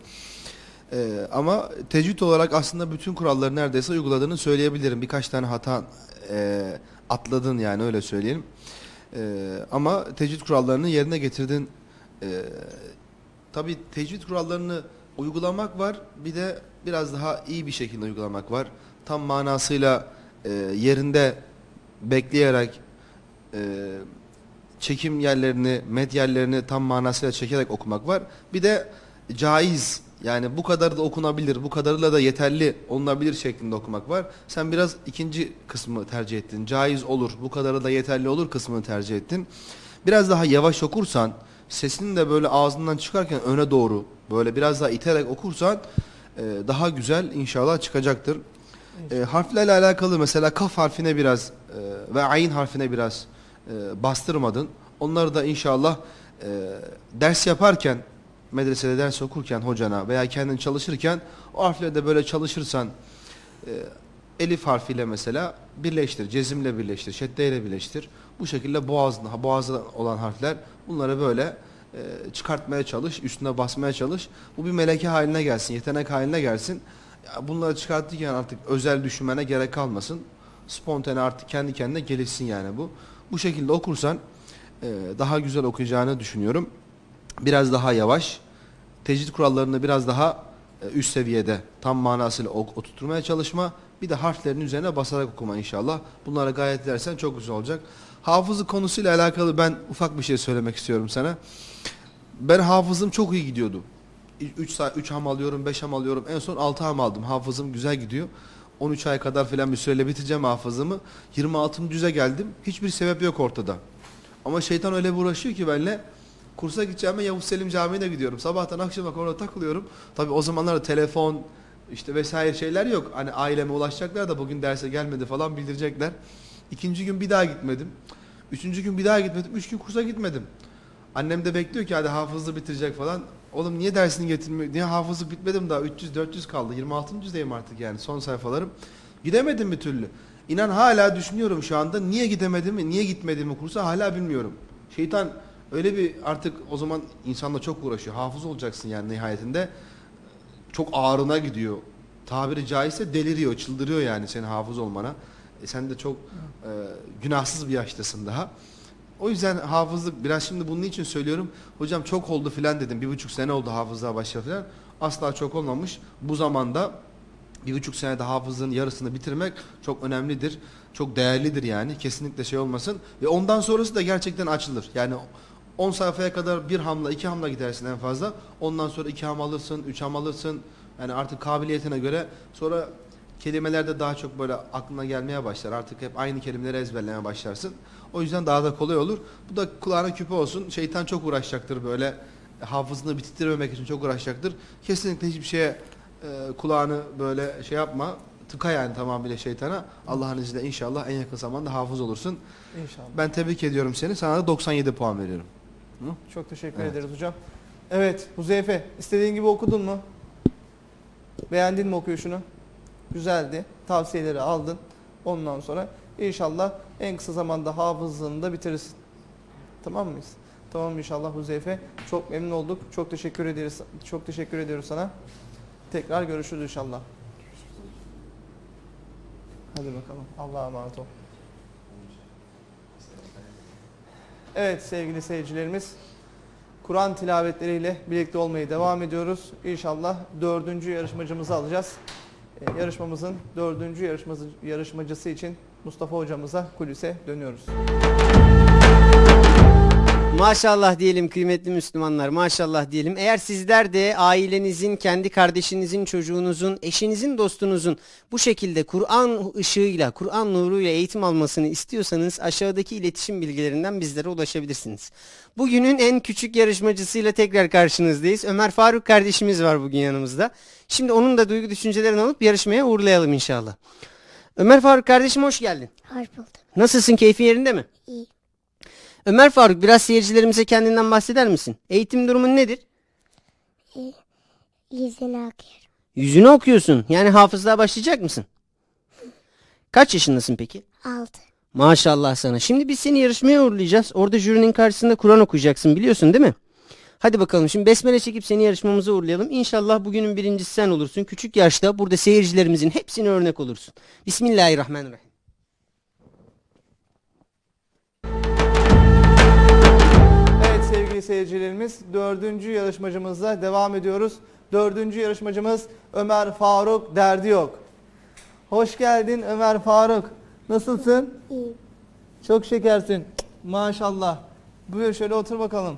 E, ama tecvid olarak aslında bütün kuralları neredeyse uyguladığını söyleyebilirim. Birkaç tane hata e, atladın yani, öyle söyleyelim. Ee, ama tecvid kurallarını yerine getirdin. Ee, tabii tecvid kurallarını uygulamak var, bir de biraz daha iyi bir şekilde uygulamak var. Tam manasıyla e, yerinde bekleyerek, e, çekim yerlerini, med yerlerini tam manasıyla çekerek okumak var. Bir de caiz, yani bu kadar da okunabilir, bu kadarıyla da yeterli olunabilir şeklinde okumak var. Sen biraz ikinci kısmı tercih ettin. Caiz olur, bu kadarı da yeterli olur kısmını tercih ettin. Biraz daha yavaş okursan, sesini de böyle ağzından çıkarken öne doğru böyle biraz daha iterek okursan e, daha güzel inşallah çıkacaktır. E, harflerle alakalı mesela kaf harfine biraz e, ve ayn harfine biraz e, bastırmadın. Onları da inşallah e, ders yaparken, medresede ders okurken hocana veya kendin çalışırken o harfleri de böyle çalışırsan, e, elif harfiyle mesela birleştir, cezimle birleştir, şeddeyle birleştir. Bu şekilde boğazda, boğazda olan harfler, bunları böyle e, çıkartmaya çalış, üstüne basmaya çalış. Bu bir meleke haline gelsin, yetenek haline gelsin. Ya bunları çıkartırken artık özel düşünmene gerek kalmasın. Spontane artık kendi kendine gelişsin yani bu. Bu şekilde okursan e, daha güzel okuyacağını düşünüyorum. Biraz daha yavaş, tecvid kurallarını biraz daha e, üst seviyede tam manasıyla oturtmaya çalışma. Bir de harflerin üzerine basarak okuma inşallah. Bunlara gayret edersen çok güzel olacak. Hafızlık konusuyla alakalı ben ufak bir şey söylemek istiyorum sana. Ben hafızım çok iyi gidiyordu. üç ham alıyorum, beş ham alıyorum. En son altı ham aldım. Hafızım güzel gidiyor. on üç ay kadar filan bir süreyle bitireceğim hafızımı. yirmi altıncı yüze geldim. Hiçbir sebep yok ortada. Ama şeytan öyle bir uğraşıyor ki benimle. Kursa gideceğime Yavuz Selim Camii'ne gidiyorum. Sabahtan akşama orada takılıyorum. Tabii o zamanlarda telefon işte vesaire şeyler yok. Hani aileme ulaşacaklar da bugün derse gelmedi falan bildirecekler. İkinci gün bir daha gitmedim. Üçüncü gün bir daha gitmedim. Üç gün kursa gitmedim. Annem de bekliyor ki hadi hafızlığı bitirecek falan. Oğlum niye dersini getirmiyor? Niye hafızlık bitmedim daha? üç yüz dört yüz kaldı. yirmi altıncı yüzdeyim artık yani son sayfalarım. Gidemedim bir türlü. İnan hala düşünüyorum şu anda. Niye gidemedim mi? Niye gitmedim kursa hala bilmiyorum. Şeytan öyle bir artık o zaman insanla çok uğraşıyor. Hafız olacaksın yani nihayetinde. Çok ağrına gidiyor. Tabiri caizse deliriyor, çıldırıyor yani senin hafız olmana. E sen de çok e, günahsız bir yaştasın daha. O yüzden hafızlık biraz şimdi bunun için söylüyorum. Hocam çok oldu filan dedim. Bir buçuk sene oldu hafızlığa başladı filan. Asla çok olmamış. Bu zamanda bir buçuk senede hafızlığın yarısını bitirmek çok önemlidir. Çok değerlidir yani. Kesinlikle şey olmasın. Ve ondan sonrası da gerçekten açılır. Yani on sayfaya kadar bir hamla, iki hamla gidersin en fazla. Ondan sonra iki ham alırsın, üç ham alırsın. Yani artık kabiliyetine göre sonra kelimeler de daha çok böyle aklına gelmeye başlar. Artık hep aynı kelimeleri ezberlemeye başlarsın. O yüzden daha da kolay olur. Bu da kulağına küpe olsun. Şeytan çok uğraşacaktır böyle. Hafızını bitirmemek için çok uğraşacaktır. Kesinlikle hiçbir şeye e, kulağını böyle şey yapma. Tıka yani tamamıyla şeytana. Allah'ın izniyle inşallah en yakın zamanda hafız olursun. İnşallah. Ben tebrik ediyorum seni. Sana da doksan yedi puan veriyorum. Hı? Çok teşekkür Evet. ederiz hocam. Evet Huzeyfe, istediğin gibi okudun mu? Beğendin mi okuyuşunu? Güzeldi. Tavsiyeleri aldın. Ondan sonra inşallah en kısa zamanda hafızlığını da bitirirsin. Tamam mıyız? Tamam inşallah Huzeyfe. Çok memnun olduk. Çok teşekkür ederiz. Çok teşekkür ediyoruz sana. Tekrar görüşürüz inşallah. Hadi bakalım. Allah'a emanet ol. Evet sevgili seyircilerimiz, Kur'an tilavetleriyle birlikte olmaya devam ediyoruz. İnşallah dördüncü yarışmacımızı alacağız. Ee, yarışmamızın dördüncü yarışmacı, yarışmacısı için Mustafa hocamıza kulise dönüyoruz. Maşallah diyelim kıymetli Müslümanlar, maşallah diyelim. Eğer sizler de ailenizin, kendi kardeşinizin, çocuğunuzun, eşinizin, dostunuzun bu şekilde Kur'an ışığıyla, Kur'an nuruyla eğitim almasını istiyorsanız aşağıdaki iletişim bilgilerinden bizlere ulaşabilirsiniz. Bugünün en küçük yarışmacısıyla tekrar karşınızdayız. Ömer Faruk kardeşimiz var bugün yanımızda. Şimdi onun da duygu düşüncelerini alıp yarışmaya uğurlayalım inşallah. Ömer Faruk kardeşim hoş geldin. Hoş bulduk. Nasılsın, keyfin yerinde mi? İyi. Ömer Faruk, biraz seyircilerimize kendinden bahseder misin? Eğitim durumun nedir? İyi. Yüzünü okuyorum. Yüzünü okuyorsun. Yani hafızlığa başlayacak mısın? Kaç yaşındasın peki? Altı. Maşallah sana. Şimdi biz seni yarışmaya uğurlayacağız. Orada jürinin karşısında Kur'an okuyacaksın, biliyorsun değil mi? Hadi bakalım, şimdi besmele çekip seni yarışmamıza uğurlayalım. İnşallah bugünün birincisi sen olursun. Küçük yaşta burada seyircilerimizin hepsine örnek olursun. Bismillahirrahmanirrahim. Evet sevgili seyircilerimiz, dördüncü yarışmacımızla devam ediyoruz. Dördüncü yarışmacımız Ömer Faruk Derdi Yok. Hoş geldin Ömer Faruk. Nasılsın? İyi. Çok şekersin. Maşallah. Buyur şöyle otur bakalım.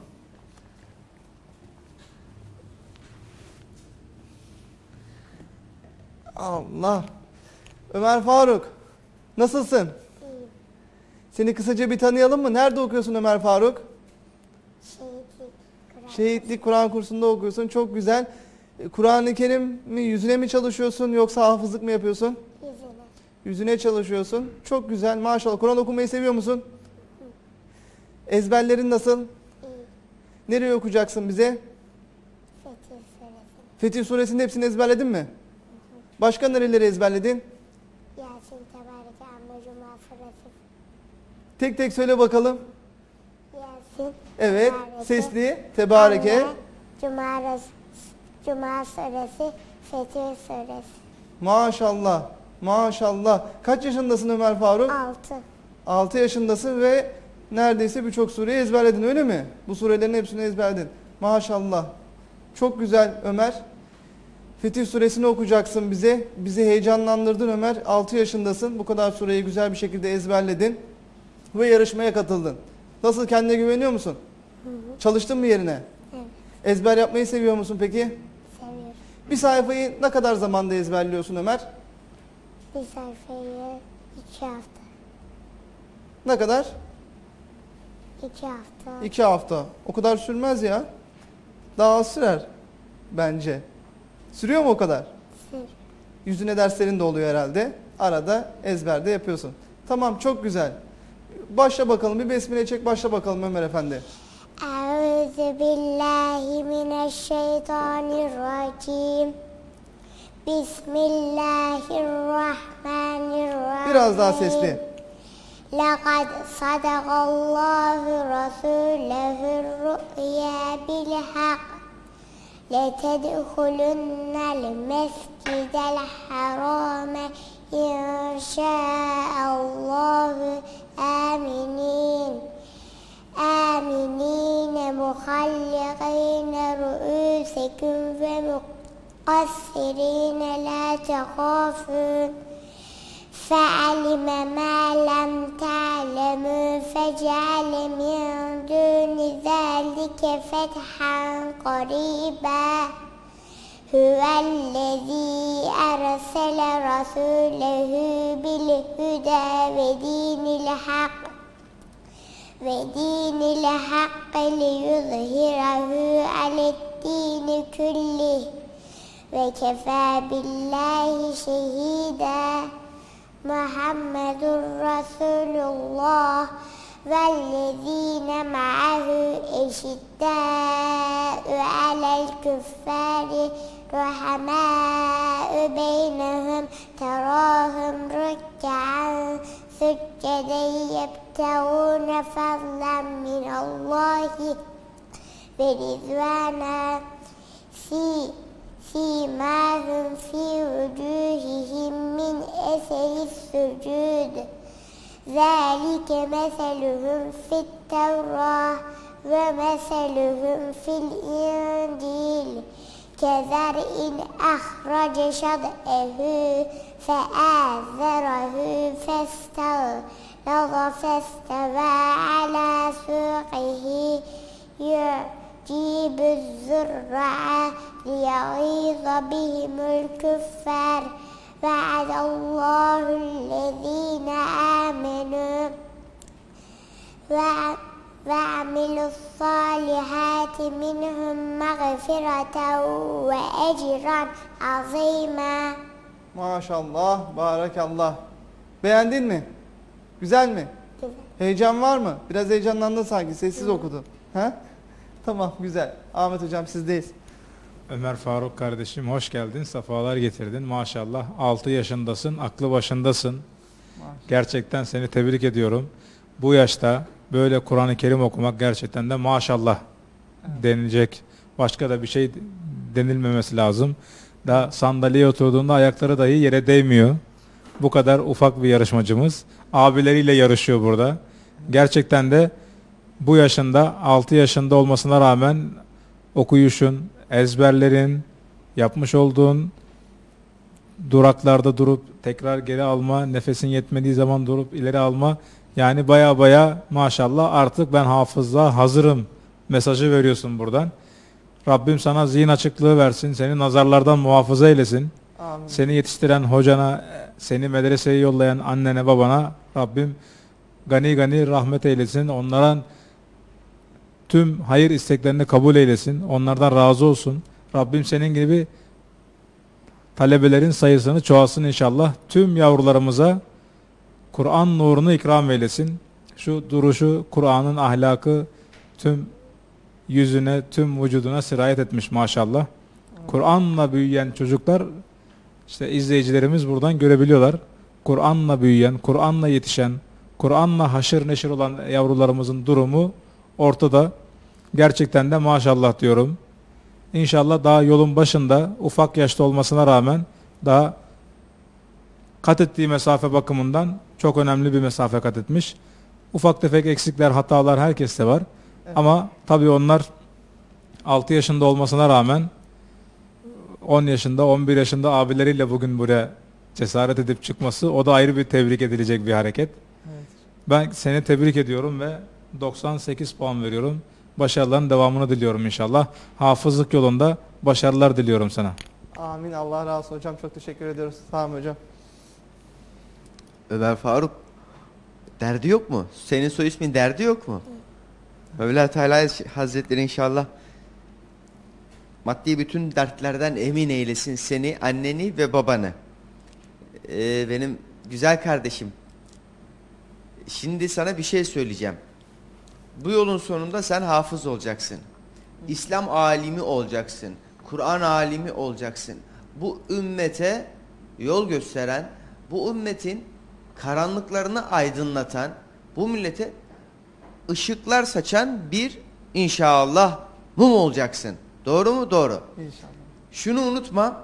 Allah. Ömer Faruk. Nasılsın? İyi. Seni kısaca bir tanıyalım mı? Nerede okuyorsun Ömer Faruk? Şehitlik. Kur'an. Şehitlik Kur'an kursunda okuyorsun. Çok güzel. E, Kur'an-ı Kerim mi yüzüne mi çalışıyorsun yoksa hafızlık mı yapıyorsun? Yüzüne. Yüzüne çalışıyorsun. Çok güzel maşallah. Kur'an okumayı seviyor musun? Ezberlerin nasıl? İyi. Nereye okuyacaksın bize? Fetih Suresi. Fetih Suresinin hepsini ezberledin mi? Başka nereleri ezberledin? Yasin Tebareke Amma Cuma Suresi. Tek tek söyle bakalım. Yasin. Evet. Tebareke, Sesli. Tebareke. Amme, Cuma, Res- Cuma Suresi. Fetih Suresi. Maşallah. Maşallah. Kaç yaşındasın Ömer Faruk? Altı. altı yaşındasın ve neredeyse birçok sureyi ezberledin öyle mi? Bu surelerin hepsini ezberledin. Maşallah. Çok güzel Ömer. Fetih Suresini okuyacaksın bize. Bizi heyecanlandırdın Ömer. altı yaşındasın. Bu kadar sureyi güzel bir şekilde ezberledin. Ve yarışmaya katıldın. Nasıl, kendine güveniyor musun? Hı hı. Çalıştın mı yerine? Evet. Ezber yapmayı seviyor musun peki? Seviyorum. Bir sayfayı ne kadar zamanda ezberliyorsun Ömer? Bir sayfayı iki hafta. Ne kadar? İki hafta. İki hafta. O kadar sürmez ya. Daha az sürer bence. Sürüyor mu o kadar? Sır. Yüzüne derslerin de oluyor herhalde. Arada ezberde yapıyorsun. Tamam, çok güzel. Başla bakalım. Bir besmele çek, başla bakalım Ömer Efendi. Euzu billahi mineşşeytanirracim. Bismillahirrahmanirrahim. Biraz daha sesli. لَقَدْ صَدَقَ اللّٰهُ رَسُولَهُ الرُّؤْيَا بِالْحَقِّ لَتَدْخُلُنَّ الْمَسْجِدَ الْحَرَامَ إِنْ شَاءَ اللّٰهُ آمِنِينَ آمِنِينَ مُخَلِّقِينَ رُؤُوسَكُمْ وَمُقَصِّرِينَ لَا تَخَافُونَ فَعَلِمَ مَا لَمْ تَعْلَمُوا فَجَعَلَ مِنْ دُونِ ذَلِكَ فَتْحًا قَرِيبًا هُوَ الَّذِي أَرْسَلَ رَسُولَهُ بِالْهُدَى وَدِينِ الْحَقِّ وَدِينِ الْحَقِّ لِيُظْهِرَهُ عَلَى الدِّينِ كُلِّهِ ve kefâ billahi şehîdâ. Muhammedur Resulullah vellezîne ma'ahu eşiddâ'u alel küffâri ruhamâ'u beynehum terâhum rükkan sücceden yebtevûne fadlan minallâhi ve rizvâna fi سيماهم في وجوههم من أثر السجود ذلك مثلهم في التوراة ومثلهم في الإنجيل كزرع أخرج شطأه فآزره فاستغلظ فاستوى على سوقه يعجب الزرع ليغيظ بهم الكفار وعد الله الذين آمنوا وعملوا الصالحات منهم مغفرة وأجرا عظيما. Maşallah, barakallah. Beğendin mi? Güzel mi? Güzel. Heyecan var mı? Biraz heyecanlandın sanki, sessiz okudun. He? Tamam, güzel. Ahmet hocam sizdeyiz. Ömer Faruk kardeşim hoş geldin, sefalar getirdin. Maşallah altı yaşındasın, aklı başındasın. Maşallah. Gerçekten seni tebrik ediyorum. Bu yaşta böyle Kur'an-ı Kerim okumak gerçekten de maşallah Evet. denilecek. Başka da bir şey denilmemesi lazım. Daha sandalyeye oturduğunda ayakları dahi yere değmiyor. Bu kadar ufak bir yarışmacımız. Abileriyle yarışıyor burada. Gerçekten de bu yaşında, altı yaşında olmasına rağmen okuyuşun, ezberlerin, yapmış olduğun duraklarda durup tekrar geri alma, nefesin yetmediği zaman durup ileri alma, yani baya baya maşallah artık ben hafızlığa hazırım mesajı veriyorsun buradan. Rabbim sana zihin açıklığı versin, seni nazarlardan muhafaza eylesin. Amin. Seni yetiştiren hocana, seni medreseye yollayan annene, babana Rabbim gani gani rahmet eylesin. Onların tüm hayır isteklerini kabul eylesin. Onlardan razı olsun. Rabbim senin gibi talebelerin sayısını çoğalsın inşallah. Tüm yavrularımıza Kur'an nurunu ikram eylesin. Şu duruşu, Kur'an'ın ahlakı tüm yüzüne, tüm vücuduna sirayet etmiş maşallah. Kur'an'la büyüyen çocuklar, işte izleyicilerimiz buradan görebiliyorlar. Kur'an'la büyüyen, Kur'an'la yetişen, Kur'an'la haşır neşir olan yavrularımızın durumu ortada. Gerçekten de maşallah diyorum. İnşallah daha yolun başında, ufak yaşta olmasına rağmen daha kat ettiği mesafe bakımından çok önemli bir mesafe kat etmiş. Ufak tefek eksikler, hatalar herkeste var. Evet. Ama tabii onlar altı yaşında olmasına rağmen on yaşında, on bir yaşında abileriyle bugün buraya cesaret edip çıkması, o da ayrı bir tebrik edilecek bir hareket. Evet. Ben seni tebrik ediyorum ve doksan sekiz puan veriyorum. Başarıların devamını diliyorum inşallah. Hafızlık yolunda başarılar diliyorum sana. Amin. Allah razı olsun hocam. Çok teşekkür ediyoruz. Sağ olun hocam. Ömer Faruk, derdi yok mu? Senin soy ismin derdi yok mu? Mevla Teala Hazretleri inşallah maddi bütün dertlerden emin eylesin seni, anneni ve babanı. Ee, benim güzel kardeşim. Şimdi sana bir şey söyleyeceğim. Bu yolun sonunda sen hafız olacaksın. İslam alimi olacaksın. Kur'an alimi olacaksın. Bu ümmete yol gösteren, bu ümmetin karanlıklarını aydınlatan, bu millete ışıklar saçan bir inşallah mum olacaksın. Doğru mu? Doğru. İnşallah. Şunu unutma.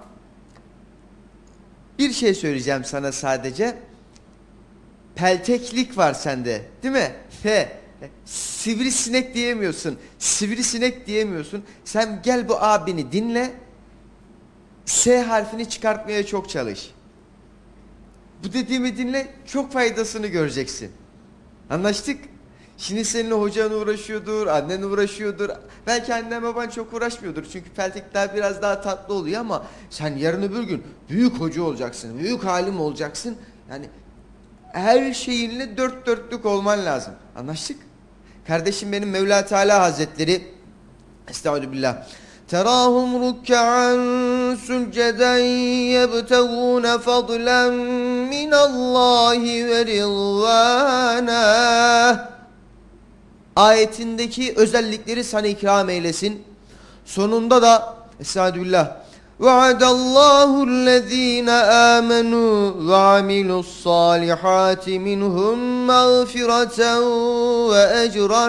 Bir şey söyleyeceğim sana sadece. Pelteklik var sende, değil mi? F. Sivrisinek diyemiyorsun. Sivrisinek diyemiyorsun. Sen gel bu abini dinle. S harfini çıkartmaya çok çalış. Bu dediğimi dinle, çok faydasını göreceksin. Anlaştık? Şimdi senin hocan uğraşıyordur, annen uğraşıyordur. Belki annen baban çok uğraşmıyordur. Çünkü peltek daha biraz daha tatlı oluyor ama sen yarın öbür gün büyük hoca olacaksın, büyük alim olacaksın. Yani her şeyinle dört dörtlük olman lazım. Anlaştık? Kardeşim benim, Mevla Teala Hazretleri Estağfirullah تراهم ركعا سجدا يبتغون فضلا من الله ورضوانا. Ayetindeki özellikleri sana ikram eylesin. Sonunda da Estağfirullah. وَعَدَ اللّٰهُ الَّذ۪ينَ آمَنُوا وَعَمِلُوا الصَّالِحَاتِ مِنْهُمْ مَغْفِرَةً وَاَجْرًا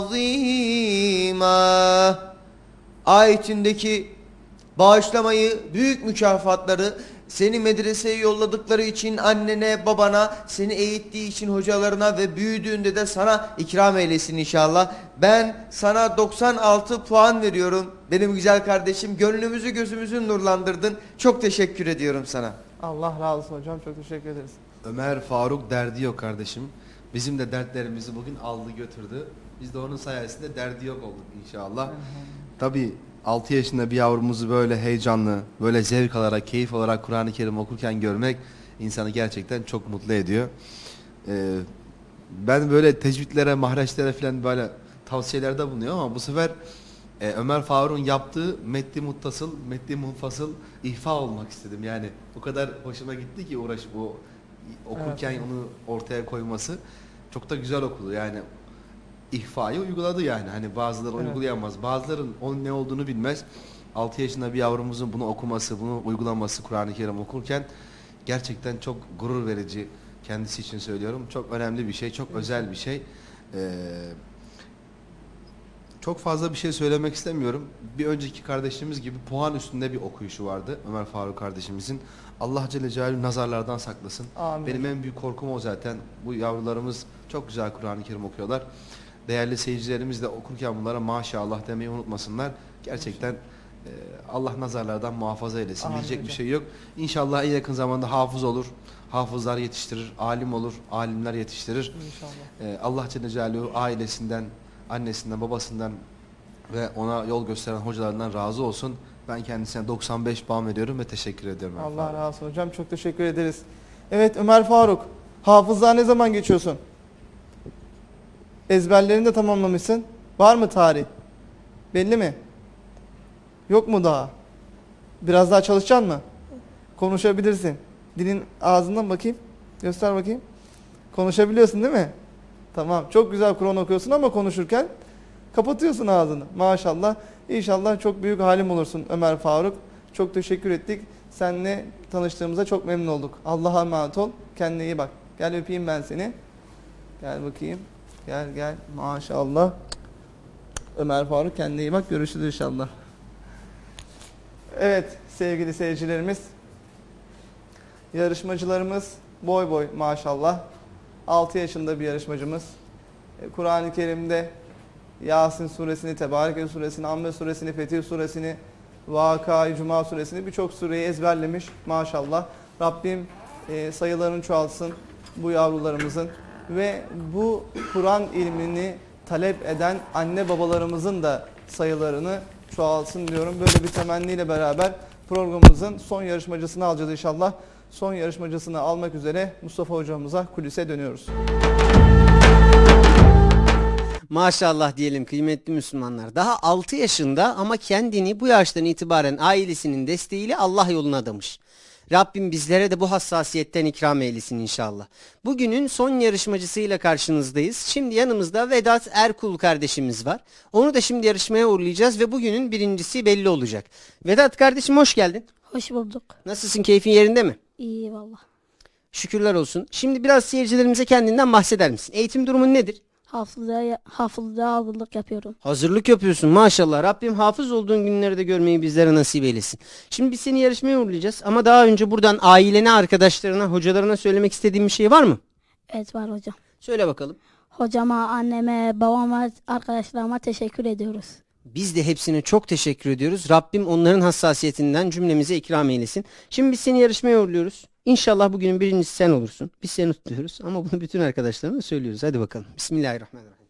عَظ۪يمًا. Ayetindeki bağışlamayı, büyük mükafatları, seni medreseye yolladıkları için annene, babana, seni eğittiği için hocalarına ve büyüdüğünde de sana ikram eylesin inşallah. Ben sana doksan altı puan veriyorum. Benim güzel kardeşim, gönlümüzü gözümüzü nurlandırdın. Çok teşekkür ediyorum sana. Allah razı olsun hocam. Çok teşekkür ederiz. Ömer Faruk derdi yok kardeşim. Bizim de dertlerimizi bugün aldı götürdü. Biz de onun sayesinde derdi yok olduk inşallah. Tabii altı yaşında bir yavrumuzu böyle heyecanlı, böyle zevk alarak, keyif alarak Kur'an-ı Kerim okurken görmek insanı gerçekten çok mutlu ediyor. Ee, ben böyle tecvidlere, mahreçlere falan böyle tavsiyelerde bulunuyorum ama bu sefer e, Ömer Faruk'un yaptığı metni muttasıl, metni munfasıl ihfa olmak istedim. Yani o kadar hoşuma gitti ki uğraş bu okurken evet. Onu ortaya koyması çok da güzel okudu. Yani İhfayı uyguladı yani. Hani bazıları evet. Uygulayamaz. Bazıların onun ne olduğunu bilmez. altı yaşında bir yavrumuzun bunu okuması, bunu uygulaması Kur'an-ı Kerim okurken gerçekten çok gurur verici. Kendisi için söylüyorum. Çok önemli bir şey, çok evet. Özel bir şey. Ee, çok fazla bir şey söylemek istemiyorum. Bir önceki kardeşimiz gibi puan üstünde bir okuyuşu vardı. Ömer Faruk kardeşimizin. Allah Celle Celaluhu nazarlardan saklasın. Amin. Benim en büyük korkum o zaten. Bu yavrularımız çok güzel Kur'an-ı Kerim okuyorlar. Değerli seyircilerimiz de okurken bunlara maşallah demeyi unutmasınlar. Gerçekten e, Allah nazarlardan muhafaza eylesin. Amin diyecek hocam. Bir şey yok. İnşallah en yakın zamanda hafız olur. Hafızlar yetiştirir. Alim olur. Alimler yetiştirir. İnşallah. E, Allah Celle Celaluhu ailesinden, annesinden, babasından ve ona yol gösteren hocalarından razı olsun. Ben kendisine doksan beş puan veriyorum ve teşekkür ediyorum. Allah razı olsun hocam. Çok teşekkür ederiz. Evet Ömer Faruk. Hafızlığa ne zaman geçiyorsun? Ezberlerini de tamamlamışsın. Var mı tarih? Belli mi? Yok mu daha? Biraz daha çalışacaksın mı? Konuşabilirsin. Dilin ağzından bakayım. Göster bakayım. Konuşabiliyorsun değil mi? Tamam. Çok güzel Kur'an okuyorsun ama konuşurken kapatıyorsun ağzını. Maşallah. İnşallah çok büyük halim olursun Ömer Faruk. Çok teşekkür ettik. Seninle tanıştığımıza çok memnun olduk. Allah'a emanet ol. Kendine iyi bak. Gel öpeyim ben seni. Gel bakayım. Gel gel. Maşallah. Ömer Faruk kendine iyi bak. Görüşürüz inşallah. Evet sevgili seyircilerimiz. Yarışmacılarımız boy boy maşallah. altı yaşında bir yarışmacımız. Kur'an-ı Kerim'de Yasin suresini, Tebareke suresini, Amme suresini, Fetih suresini, Vakâ-i Cuma suresini birçok sureyi ezberlemiş maşallah. Rabbim e, sayılarını çoğaltsın bu yavrularımızın ve bu Kur'an ilmini talep eden anne babalarımızın da sayılarını çoğalsın diyorum. Böyle bir temenniyle beraber programımızın son yarışmacısını alacağız inşallah. Son yarışmacısını almak üzere Mustafa hocamıza kulise dönüyoruz. Maşallah diyelim kıymetli Müslümanlar. Daha altı yaşında ama kendini bu yaştan itibaren ailesinin desteğiyle Allah yoluna adamış. Rabbim bizlere de bu hassasiyetten ikram eylesin inşallah. Bugünün son yarışmacısıyla karşınızdayız. Şimdi yanımızda Vedat Erkul kardeşimiz var. Onu da şimdi yarışmaya uğurlayacağız ve bugünün birincisi belli olacak. Vedat kardeşim hoş geldin. Hoş bulduk. Nasılsın, keyfin yerinde mi? İyi valla. Şükürler olsun. Şimdi biraz seyircilerimize kendinden bahseder misin? Eğitim durumun nedir? Hafızlığa, hafızlığa hazırlık yapıyorum. Hazırlık yapıyorsun maşallah. Rabbim hafız olduğun günleri de görmeyi bizlere nasip eylesin. Şimdi biz seni yarışmaya uğurlayacağız ama daha önce buradan ailene, arkadaşlarına, hocalarına söylemek istediğin bir şey var mı? Evet var hocam. Söyle bakalım. Hocama, anneme, babama, arkadaşlarıma teşekkür ediyoruz. Biz de hepsine çok teşekkür ediyoruz. Rabbim onların hassasiyetinden cümlemize ikram eylesin. Şimdi biz seni yarışmaya uğurluyoruz. İnşallah bugünün birincisi sen olursun. Biz seni tutuyoruz ama bunu bütün arkadaşlarına söylüyoruz. Hadi bakalım. Bismillahirrahmanirrahim.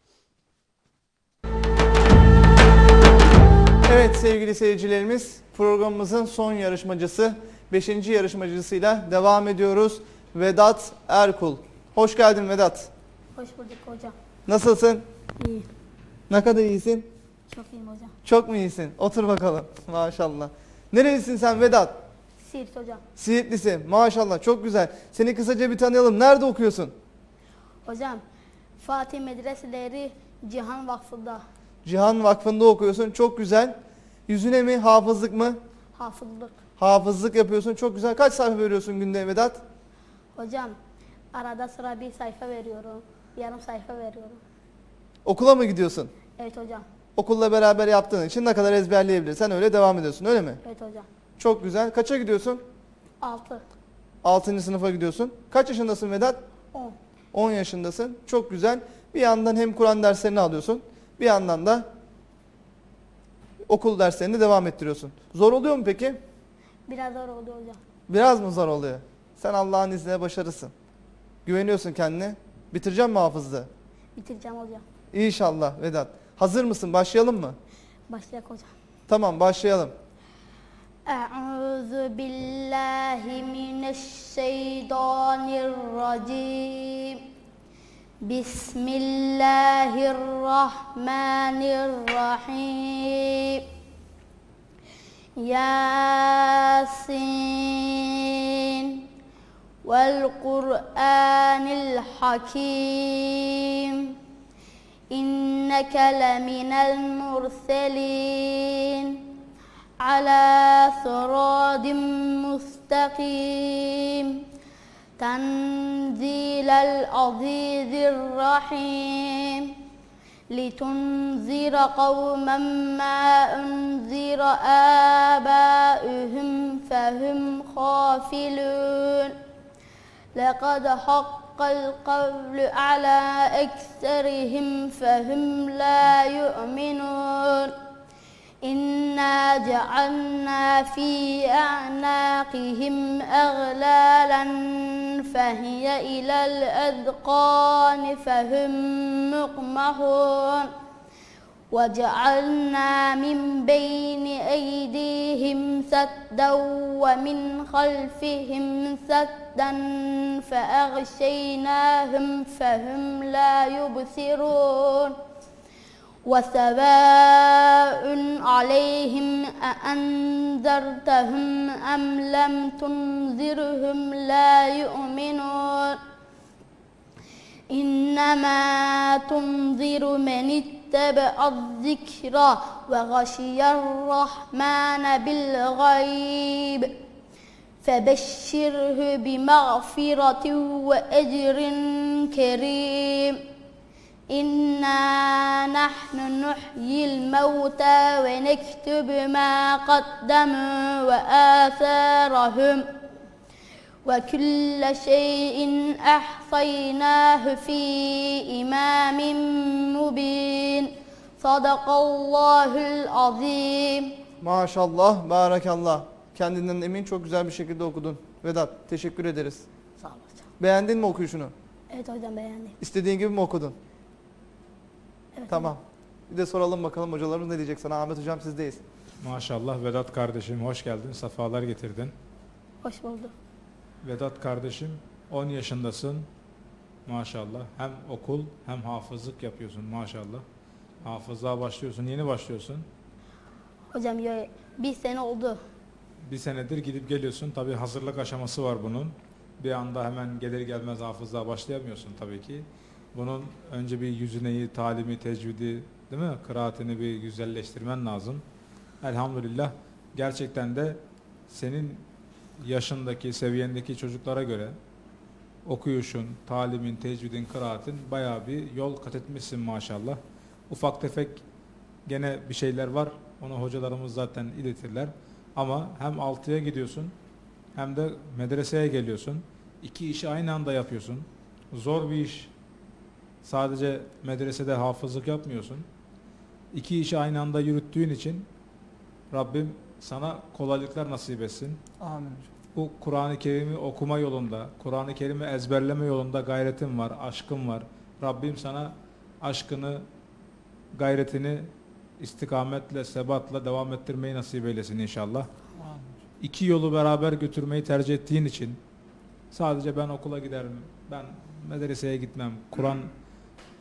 Evet sevgili seyircilerimiz, programımızın son yarışmacısı, beşinci yarışmacısıyla devam ediyoruz. Vedat Erkul. Hoş geldin Vedat. Hoş bulduk hocam. Nasılsın? İyi. Ne kadar iyisin? Çok iyiyim hocam. Çok mu iyisin? Otur bakalım. Maşallah. Nerelisin sen Vedat? Siirt hocam. Siirtlisin. Maşallah. Çok güzel. Seni kısaca bir tanıyalım. Nerede okuyorsun? Hocam Fatih Medreseleri Cihan Vakfı'nda Cihan Vakfı'nda okuyorsun. Çok güzel. Yüzüne mi? Hafızlık mı? hafızlık. Hafızlık yapıyorsun. Çok güzel. Kaç sayfa veriyorsun günde Vedat? Hocam arada sıra bir sayfa veriyorum. Yarım sayfa veriyorum. Okula mı gidiyorsun? Evet hocam. Okulla beraber yaptığın için ne kadar ezberleyebilirsen öyle devam ediyorsun, öyle mi? Evet hocam. Çok güzel. Kaça gidiyorsun? altı. altıncı sınıfa gidiyorsun. Kaç yaşındasın Vedat? on. on yaşındasın. Çok güzel. Bir yandan hem Kur'an derslerini alıyorsun. Bir yandan da okul derslerini devam ettiriyorsun. Zor oluyor mu peki? Biraz zor oldu hocam. Biraz mı zor oluyor? Sen Allah'ın izniyle başarısın. Güveniyorsun kendine. Bitireceğim mi hafızlığı? Bitireceğim hocam. İnşallah Vedat. Hazır mısın? Başlayalım mı? Başlayalım hocam. Tamam, başlayalım. Euzu billahi mineşşeytanirracim. Bismillahirrahmanirrahim. Yasin vel Kur'anil Hakim. İnneke leminel murselin ala sıradin mustakim. Tenzilel azizir rahim. Litunzira kavmen ma unzira âbâuhum fehum khafilun. Lekad hakkal kavlu ala ekserihim fehum la yu'minun. İnna cealna fi a'naqihim aglalan fehiye ilal ezqani fehum muqmahun. وَجَعَلْنَا مِنْ بَيْنِ أَيْدِيهِمْ سَدًّا وَمِنْ خَلْفِهِمْ سَدًّا فَأَغْشَيْنَاهُمْ فَهُمْ لَا يُبْصِرُونَ وَسَوَاءٌ عَلَيْهِمْ أَأَنذَرْتَهُمْ أَمْ لَمْ تُنذِرْهُمْ لَا يُؤْمِنُونَ إِنَّمَا تُنذِرُ مَنِ اتَّبَعَ الذِّكْرَ وَغَشِيَ الرَّحْمَنَ بِالْغَيْبِ فَبَشِّرْهُ بِمَغْفِرَةٍ وَأَجْرٍ كَرِيمٍ إِنَّا نَحْنُ نُحْيِي الْمَوْتَى وَنَكْتُبُ مَا قَدَّمُوا وَآثَارَهُمْ وَكُلَّ شَيْءٍ أَحْصَيْنَاهُ فِي إِمَامٍ مُبِينٍ صَدَقَ اللّٰهُ الْعَظِيمُ. Maşallah, barakallah. Kendinden emin, çok güzel bir şekilde okudun. Vedat, teşekkür ederiz. Sağ ol hocam. Beğendin mi okuyuşunu? Evet hocam beğendim. İstediğin gibi mi okudun? Evet, Tamam. Bir de soralım bakalım hocalarımız ne diyecek sana. Ahmet hocam sizdeyiz. Maşallah Vedat kardeşim hoş geldin. Safalar getirdin. Hoş bulduk. Vedat kardeşim on yaşındasın. Maşallah. Hem okul hem hafızlık yapıyorsun maşallah. Hafızlığa başlıyorsun. Yeni başlıyorsun. Hocam ya bir sene oldu. Bir senedir gidip geliyorsun. Tabii hazırlık aşaması var bunun. Bir anda hemen gelir gelmez hafızlığa başlayamıyorsun tabii ki. Bunun önce bir yüzüneyi, talimi, tecvidi, değil mi? Kıraatini bir güzelleştirmen lazım. Elhamdülillah gerçekten de senin yaşındaki, seviyendeki çocuklara göre okuyuşun, talimin, tecvidin, kıraatin bayağı bir yol kat etmişsin maşallah. Ufak tefek gene bir şeyler var. Onu hocalarımız zaten iletirler. Ama hem altıya gidiyorsun hem de medreseye geliyorsun. İki işi aynı anda yapıyorsun. Zor bir iş. Sadece medresede hafızlık yapmıyorsun. İki işi aynı anda yürüttüğün için Rabbim sana kolaylıklar nasip etsin. Amin. Bu Kur'an-ı Kerim'i okuma yolunda, Kur'an-ı Kerim'i ezberleme yolunda gayretin var, aşkın var. Rabbim sana aşkını, gayretini istikametle, sebatla devam ettirmeyi nasip eylesin inşallah. İki yolu beraber götürmeyi tercih ettiğin için sadece ben okula giderim, ben medreseye gitmem, Kur'an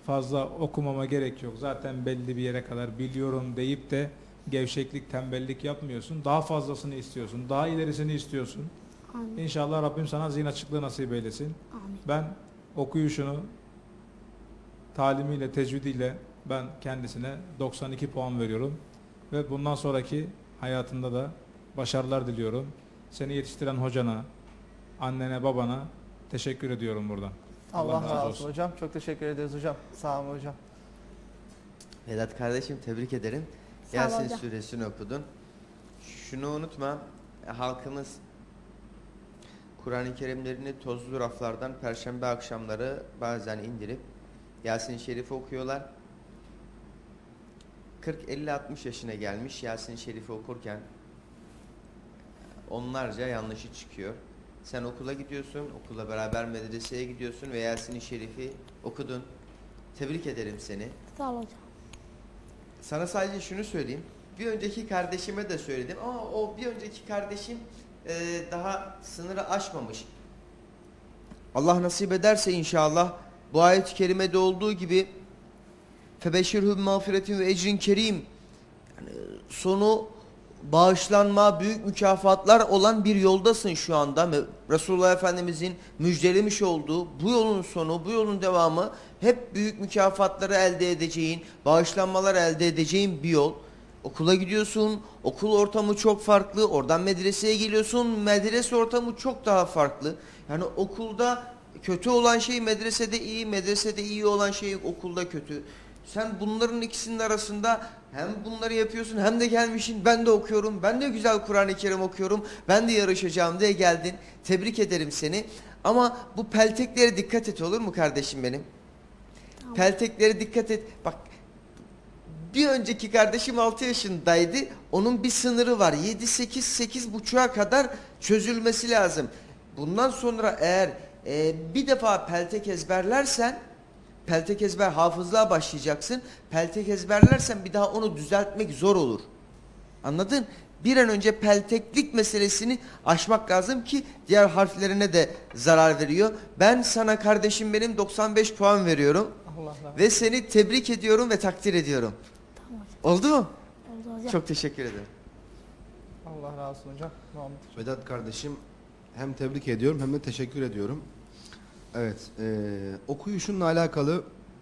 fazla okumama gerek yok. Zaten belli bir yere kadar biliyorum deyip de gevşeklik, tembellik yapmıyorsun. Daha fazlasını istiyorsun. Daha ilerisini istiyorsun. Amin. İnşallah Rabbim sana zihin açıklığı nasip eylesin. Amin. Ben okuyuşunu, talimiyle, tecvidiyle ben kendisine doksan iki puan veriyorum. Ve bundan sonraki hayatında da başarılar diliyorum. Seni yetiştiren hocana, annene, babana teşekkür ediyorum buradan. Allah, Allah razı olsun hocam. Çok teşekkür ederiz hocam. Sağ olun hocam. Vedat kardeşim tebrik ederim. Sağ ol Yasin hocam. suresini okudun. Şunu unutma, halkımız Kur'an-ı Kerimlerini tozlu raflardan perşembe akşamları bazen indirip Yasin-i Şerif'i okuyorlar. kırk elli altmış yaşına gelmiş Yasin-i Şerif'i okurken onlarca yanlışı çıkıyor. Sen okula gidiyorsun, okula beraber medreseye gidiyorsun ve Yasin-i Şerif'i okudun. Tebrik ederim seni. Sağ ol hocam. Sana sadece şunu söyleyeyim. Bir önceki kardeşime de söyledim ama o bir önceki kardeşim e, daha sınırı aşmamış. Allah nasip ederse inşallah bu ayet-i kerimede olduğu gibi febeşirhum mağfiretin ve ecrin kerim, yani sonu bağışlanma, büyük mükafatlar olan bir yoldasın şu anda. Resulullah Efendimizin müjdelemiş olduğu bu yolun sonu, bu yolun devamı hep büyük mükafatları elde edeceğin, bağışlanmalar elde edeceğin bir yol. Okula gidiyorsun, okul ortamı çok farklı, oradan medreseye geliyorsun, medrese ortamı çok daha farklı. Yani okulda kötü olan şey medresede iyi, medresede iyi olan şey okulda kötü. Sen bunların ikisinin arasında hem bunları yapıyorsun hem de gelmişsin ben de okuyorum, ben de güzel Kur'an-ı Kerim okuyorum, ben de yarışacağım diye geldin. Tebrik ederim seni. Ama bu pelteklere dikkat et, olur mu kardeşim benim? Tamam. Pelteklere dikkat et. Bak, bir önceki kardeşim altı yaşındaydı. Onun bir sınırı var. yedi sekiz sekiz buçuğa kadar çözülmesi lazım. Bundan sonra eğer e, bir defa peltek ezberlersen, peltek ezber hafızlığa başlayacaksın. Peltek ezberlersen bir daha onu düzeltmek zor olur. Anladın? Bir an önce pelteklik meselesini aşmak lazım ki diğer harflerine de zarar veriyor. Ben sana kardeşim benim doksan beş puan veriyorum. Allah Allah. Ve seni tebrik ediyorum ve takdir ediyorum. Tamam hocam. Oldu mu? Oldu hocam. Çok teşekkür ederim. Allah razı olsun hocam. Muhammed. Vedat kardeşim hem tebrik ediyorum hem de teşekkür ediyorum. Evet, e, okuyuşunla alakalı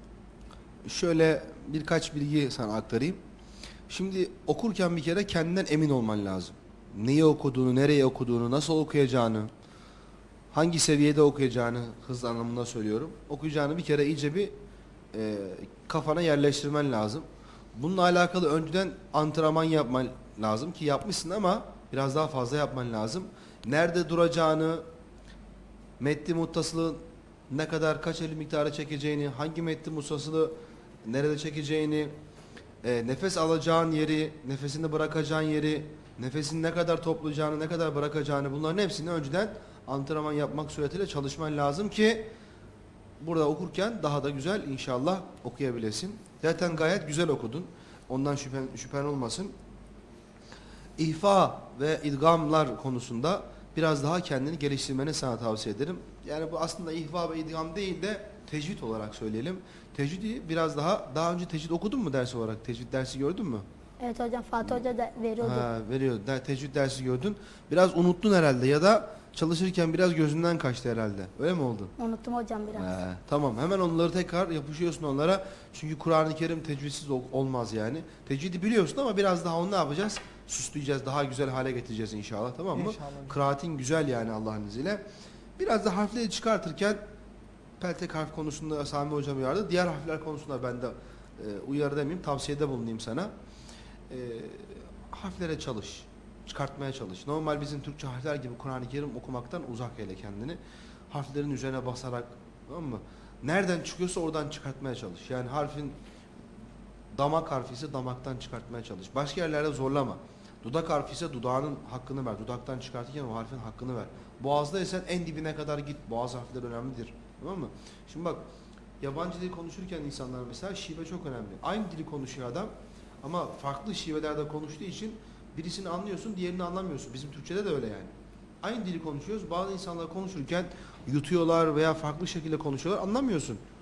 şöyle birkaç bilgi sana aktarayım. Şimdi okurken bir kere kendinden emin olman lazım. Neyi okuduğunu, nereye okuduğunu, nasıl okuyacağını, hangi seviyede okuyacağını, hız anlamında söylüyorum. Okuyacağını bir kere iyice bir e, kafana yerleştirmen lazım. Bununla alakalı önceden antrenman yapman lazım ki yapmışsın ama biraz daha fazla yapman lazım. Nerede duracağını, metni muttasılı ne kadar kaç el miktarı çekeceğini, hangi metni muttasılı nerede çekeceğini, e, nefes alacağın yeri, nefesini bırakacağın yeri, nefesini ne kadar toplayacağını, ne kadar bırakacağını, bunların hepsini önceden antrenman yapmak suretiyle çalışman lazım ki burada okurken daha da güzel inşallah okuyabilesin. Zaten gayet güzel okudun. Ondan şüphen, şüphen olmasın. İhfa ve idgamlar konusunda biraz daha kendini geliştirmeni sana tavsiye ederim. Yani bu aslında ihfa ve idgam değil de tecvid olarak söyleyelim. Tecvidi biraz daha, daha önce tecvid okudun mu ders olarak? Tecvid dersi gördün mü? Evet hocam, Fatih Hoca da veriyordu. Ha, veriyor. Tecvid dersi gördün. Biraz unuttun herhalde ya da çalışırken biraz gözünden kaçtı herhalde. Öyle mi oldu? Unuttum hocam biraz. He, tamam, hemen onları tekrar yapışıyorsun onlara. Çünkü Kur'an-ı Kerim tecvidsiz ol- olmaz yani. Tecvidi biliyorsun ama biraz daha onu ne yapacağız? Süsleyeceğiz, daha güzel hale getireceğiz inşallah, tamam mı? İnşallah. Kıraatin güzel yani Allah'ın izniyle. Biraz da harfleri çıkartırken peltek harf konusunda Sami Hocam uyardı. Diğer harfler konusunda ben de e, uyarı demeyeyim, tavsiyede bulunayım sana. E, harflere çalış. Çıkartmaya çalış. Normal bizim Türkçe harfler gibi Kur'an-ı Kerim okumaktan uzak eyle kendini. Harflerin üzerine basarak, tamam mı? Nereden çıkıyorsa oradan çıkartmaya çalış. Yani harfin damak harfi ise damaktan çıkartmaya çalış. Başka yerlerde zorlama. Dudak harfi ise dudağının hakkını ver. Dudaktan çıkartırken o harfin hakkını ver. Boğazda ise en dibine kadar git. Boğaz harfleri önemlidir. Tamam mı? Şimdi bak, yabancı dil konuşurken insanlar mesela şive çok önemli. Aynı dili konuşuyor adam ama farklı şivelerde konuştuğu için birisini anlıyorsun, diğerini anlamıyorsun. Bizim Türkçe'de de öyle yani. Aynı dili konuşuyoruz. Bazı insanlar konuşurken yutuyorlar veya farklı şekilde konuşuyorlar. Anlamıyorsun.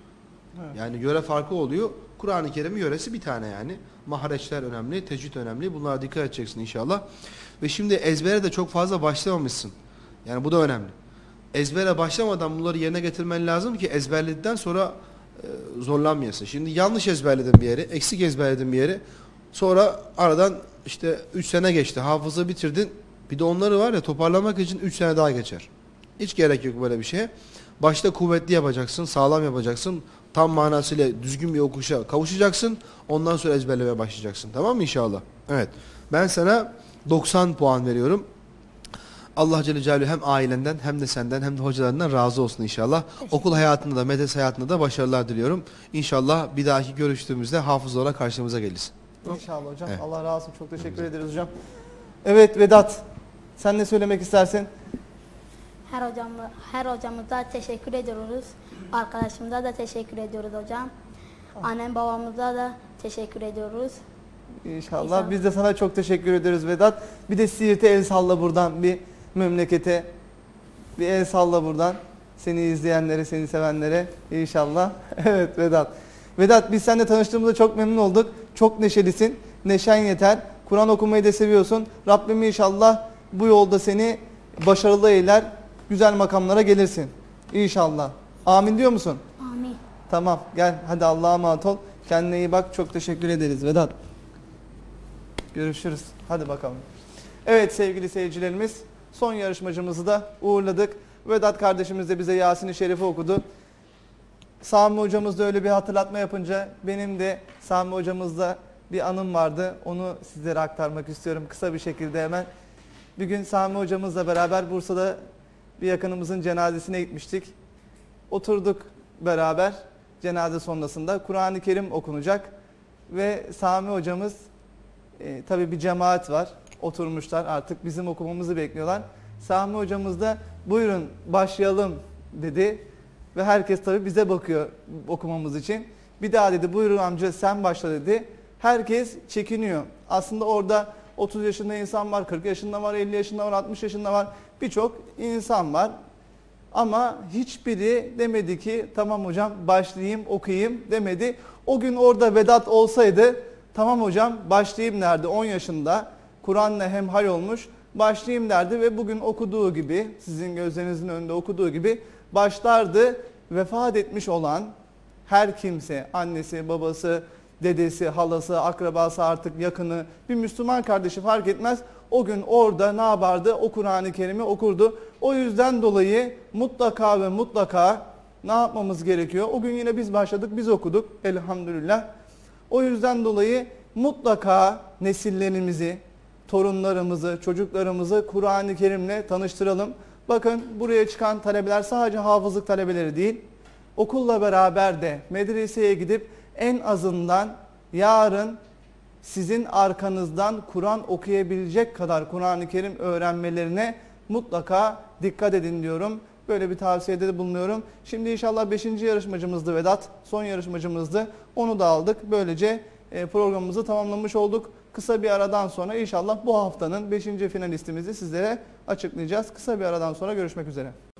Evet. Yani yöre farkı oluyor. Kur'an-ı Kerim'in yöresi bir tane yani. Mahreçler önemli, tecvid önemli. Bunlara dikkat edeceksin inşallah. Ve şimdi ezbere de çok fazla başlamamışsın. Yani bu da önemli. Ezbere başlamadan bunları yerine getirmen lazım ki ezberledikten sonra e, zorlanmayasın. Şimdi yanlış ezberledin bir yeri, eksik ezberledin bir yeri. Sonra aradan işte üç sene geçti, hafıza bitirdin. Bir de onları var ya toparlamak için üç sene daha geçer. Hiç gerek yok böyle bir şeye. Başta kuvvetli yapacaksın, sağlam yapacaksın. Tam manasıyla düzgün bir okuşa kavuşacaksın. Ondan sonra ezberlemeye başlayacaksın. Tamam mı inşallah? Evet. Ben sana doksan puan veriyorum. Allah Celle Celaluhu hem ailenden hem de senden hem de hocalarından razı olsun inşallah. Okul hayatında da medrese hayatında da başarılar diliyorum. İnşallah bir dahaki görüştüğümüzde hafız olarak karşımıza gelirsin. İnşallah hocam. Evet. Allah razı olsun. Çok teşekkür ederiz hocam. Evet Vedat. Sen ne söylemek istersin? Her hocamla, her hocamıza teşekkür ediyoruz. Arkadaşımıza da teşekkür ediyoruz hocam. Annem babamıza da teşekkür ediyoruz. İnşallah. İnşallah. Biz de sana çok teşekkür ederiz Vedat. Bir de Siirt'e el salla buradan, bir memlekete. Bir el salla buradan. Seni izleyenlere, seni sevenlere inşallah. Evet Vedat. Vedat biz seninle tanıştığımızda çok memnun olduk. Çok neşelisin. Neşen yeter. Kur'an okumayı da seviyorsun. Rabbim inşallah bu yolda seni başarılı eyler. Güzel makamlara gelirsin. İnşallah. Amin diyor musun? Amin. Tamam gel hadi Allah'a emanet ol. Kendine iyi bak. Çok teşekkür ederiz Vedat. Görüşürüz. Hadi bakalım. Evet sevgili seyircilerimiz son yarışmacımızı da uğurladık. Vedat kardeşimiz de bize Yasin-i Şerif'i okudu. Sami hocamız da öyle bir hatırlatma yapınca benim de Sami hocamızla bir anım vardı. Onu sizlere aktarmak istiyorum kısa bir şekilde hemen. Bir gün Sami hocamızla beraber Bursa'da bir yakınımızın cenazesine gitmiştik. Oturduk beraber cenaze sonrasında Kur'an-ı Kerim okunacak ve Sami hocamız e, tabii bir cemaat var. Oturmuşlar artık bizim okumamızı bekliyorlar. Sami hocamız da buyurun başlayalım dedi ve herkes tabii bize bakıyor okumamız için. Bir daha dedi buyurun amca sen başla dedi. Herkes çekiniyor. Aslında orada otuz yaşında insan var, kırk yaşında var, elli yaşında var, altmış yaşında var. Birçok insan var. Ama hiçbiri demedi ki tamam hocam başlayayım okuyayım demedi. O gün orada Vedat olsaydı tamam hocam başlayayım derdi on yaşında. Kur'an'la hemhal olmuş başlayayım derdi ve bugün okuduğu gibi sizin gözlerinizin önünde okuduğu gibi başlardı. Vefat etmiş olan her kimse annesi, babası, dedesi, halası, akrabası artık yakını bir Müslüman kardeşi fark etmez. O gün orada ne yapardı? O Kur'an-ı Kerim'i okurdu. O yüzden dolayı mutlaka ve mutlaka ne yapmamız gerekiyor? O gün yine biz başladık, biz okuduk elhamdülillah. O yüzden dolayı mutlaka nesillerimizi, torunlarımızı, çocuklarımızı Kur'an-ı Kerim'le tanıştıralım. Bakın buraya çıkan talebeler sadece hafızlık talebeleri değil. Okulla beraber de medreseye gidip en azından yarın sizin arkanızdan Kur'an okuyabilecek kadar Kur'an-ı Kerim öğrenmelerine mutlaka dikkat edin diyorum. Böyle bir tavsiyede de bulunuyorum. Şimdi inşallah beşinci yarışmacımızdı Vedat. Son yarışmacımızdı. Onu da aldık. Böylece programımızı tamamlamış olduk. Kısa bir aradan sonra inşallah bu haftanın beşinci finalistimizi sizlere açıklayacağız. Kısa bir aradan sonra görüşmek üzere.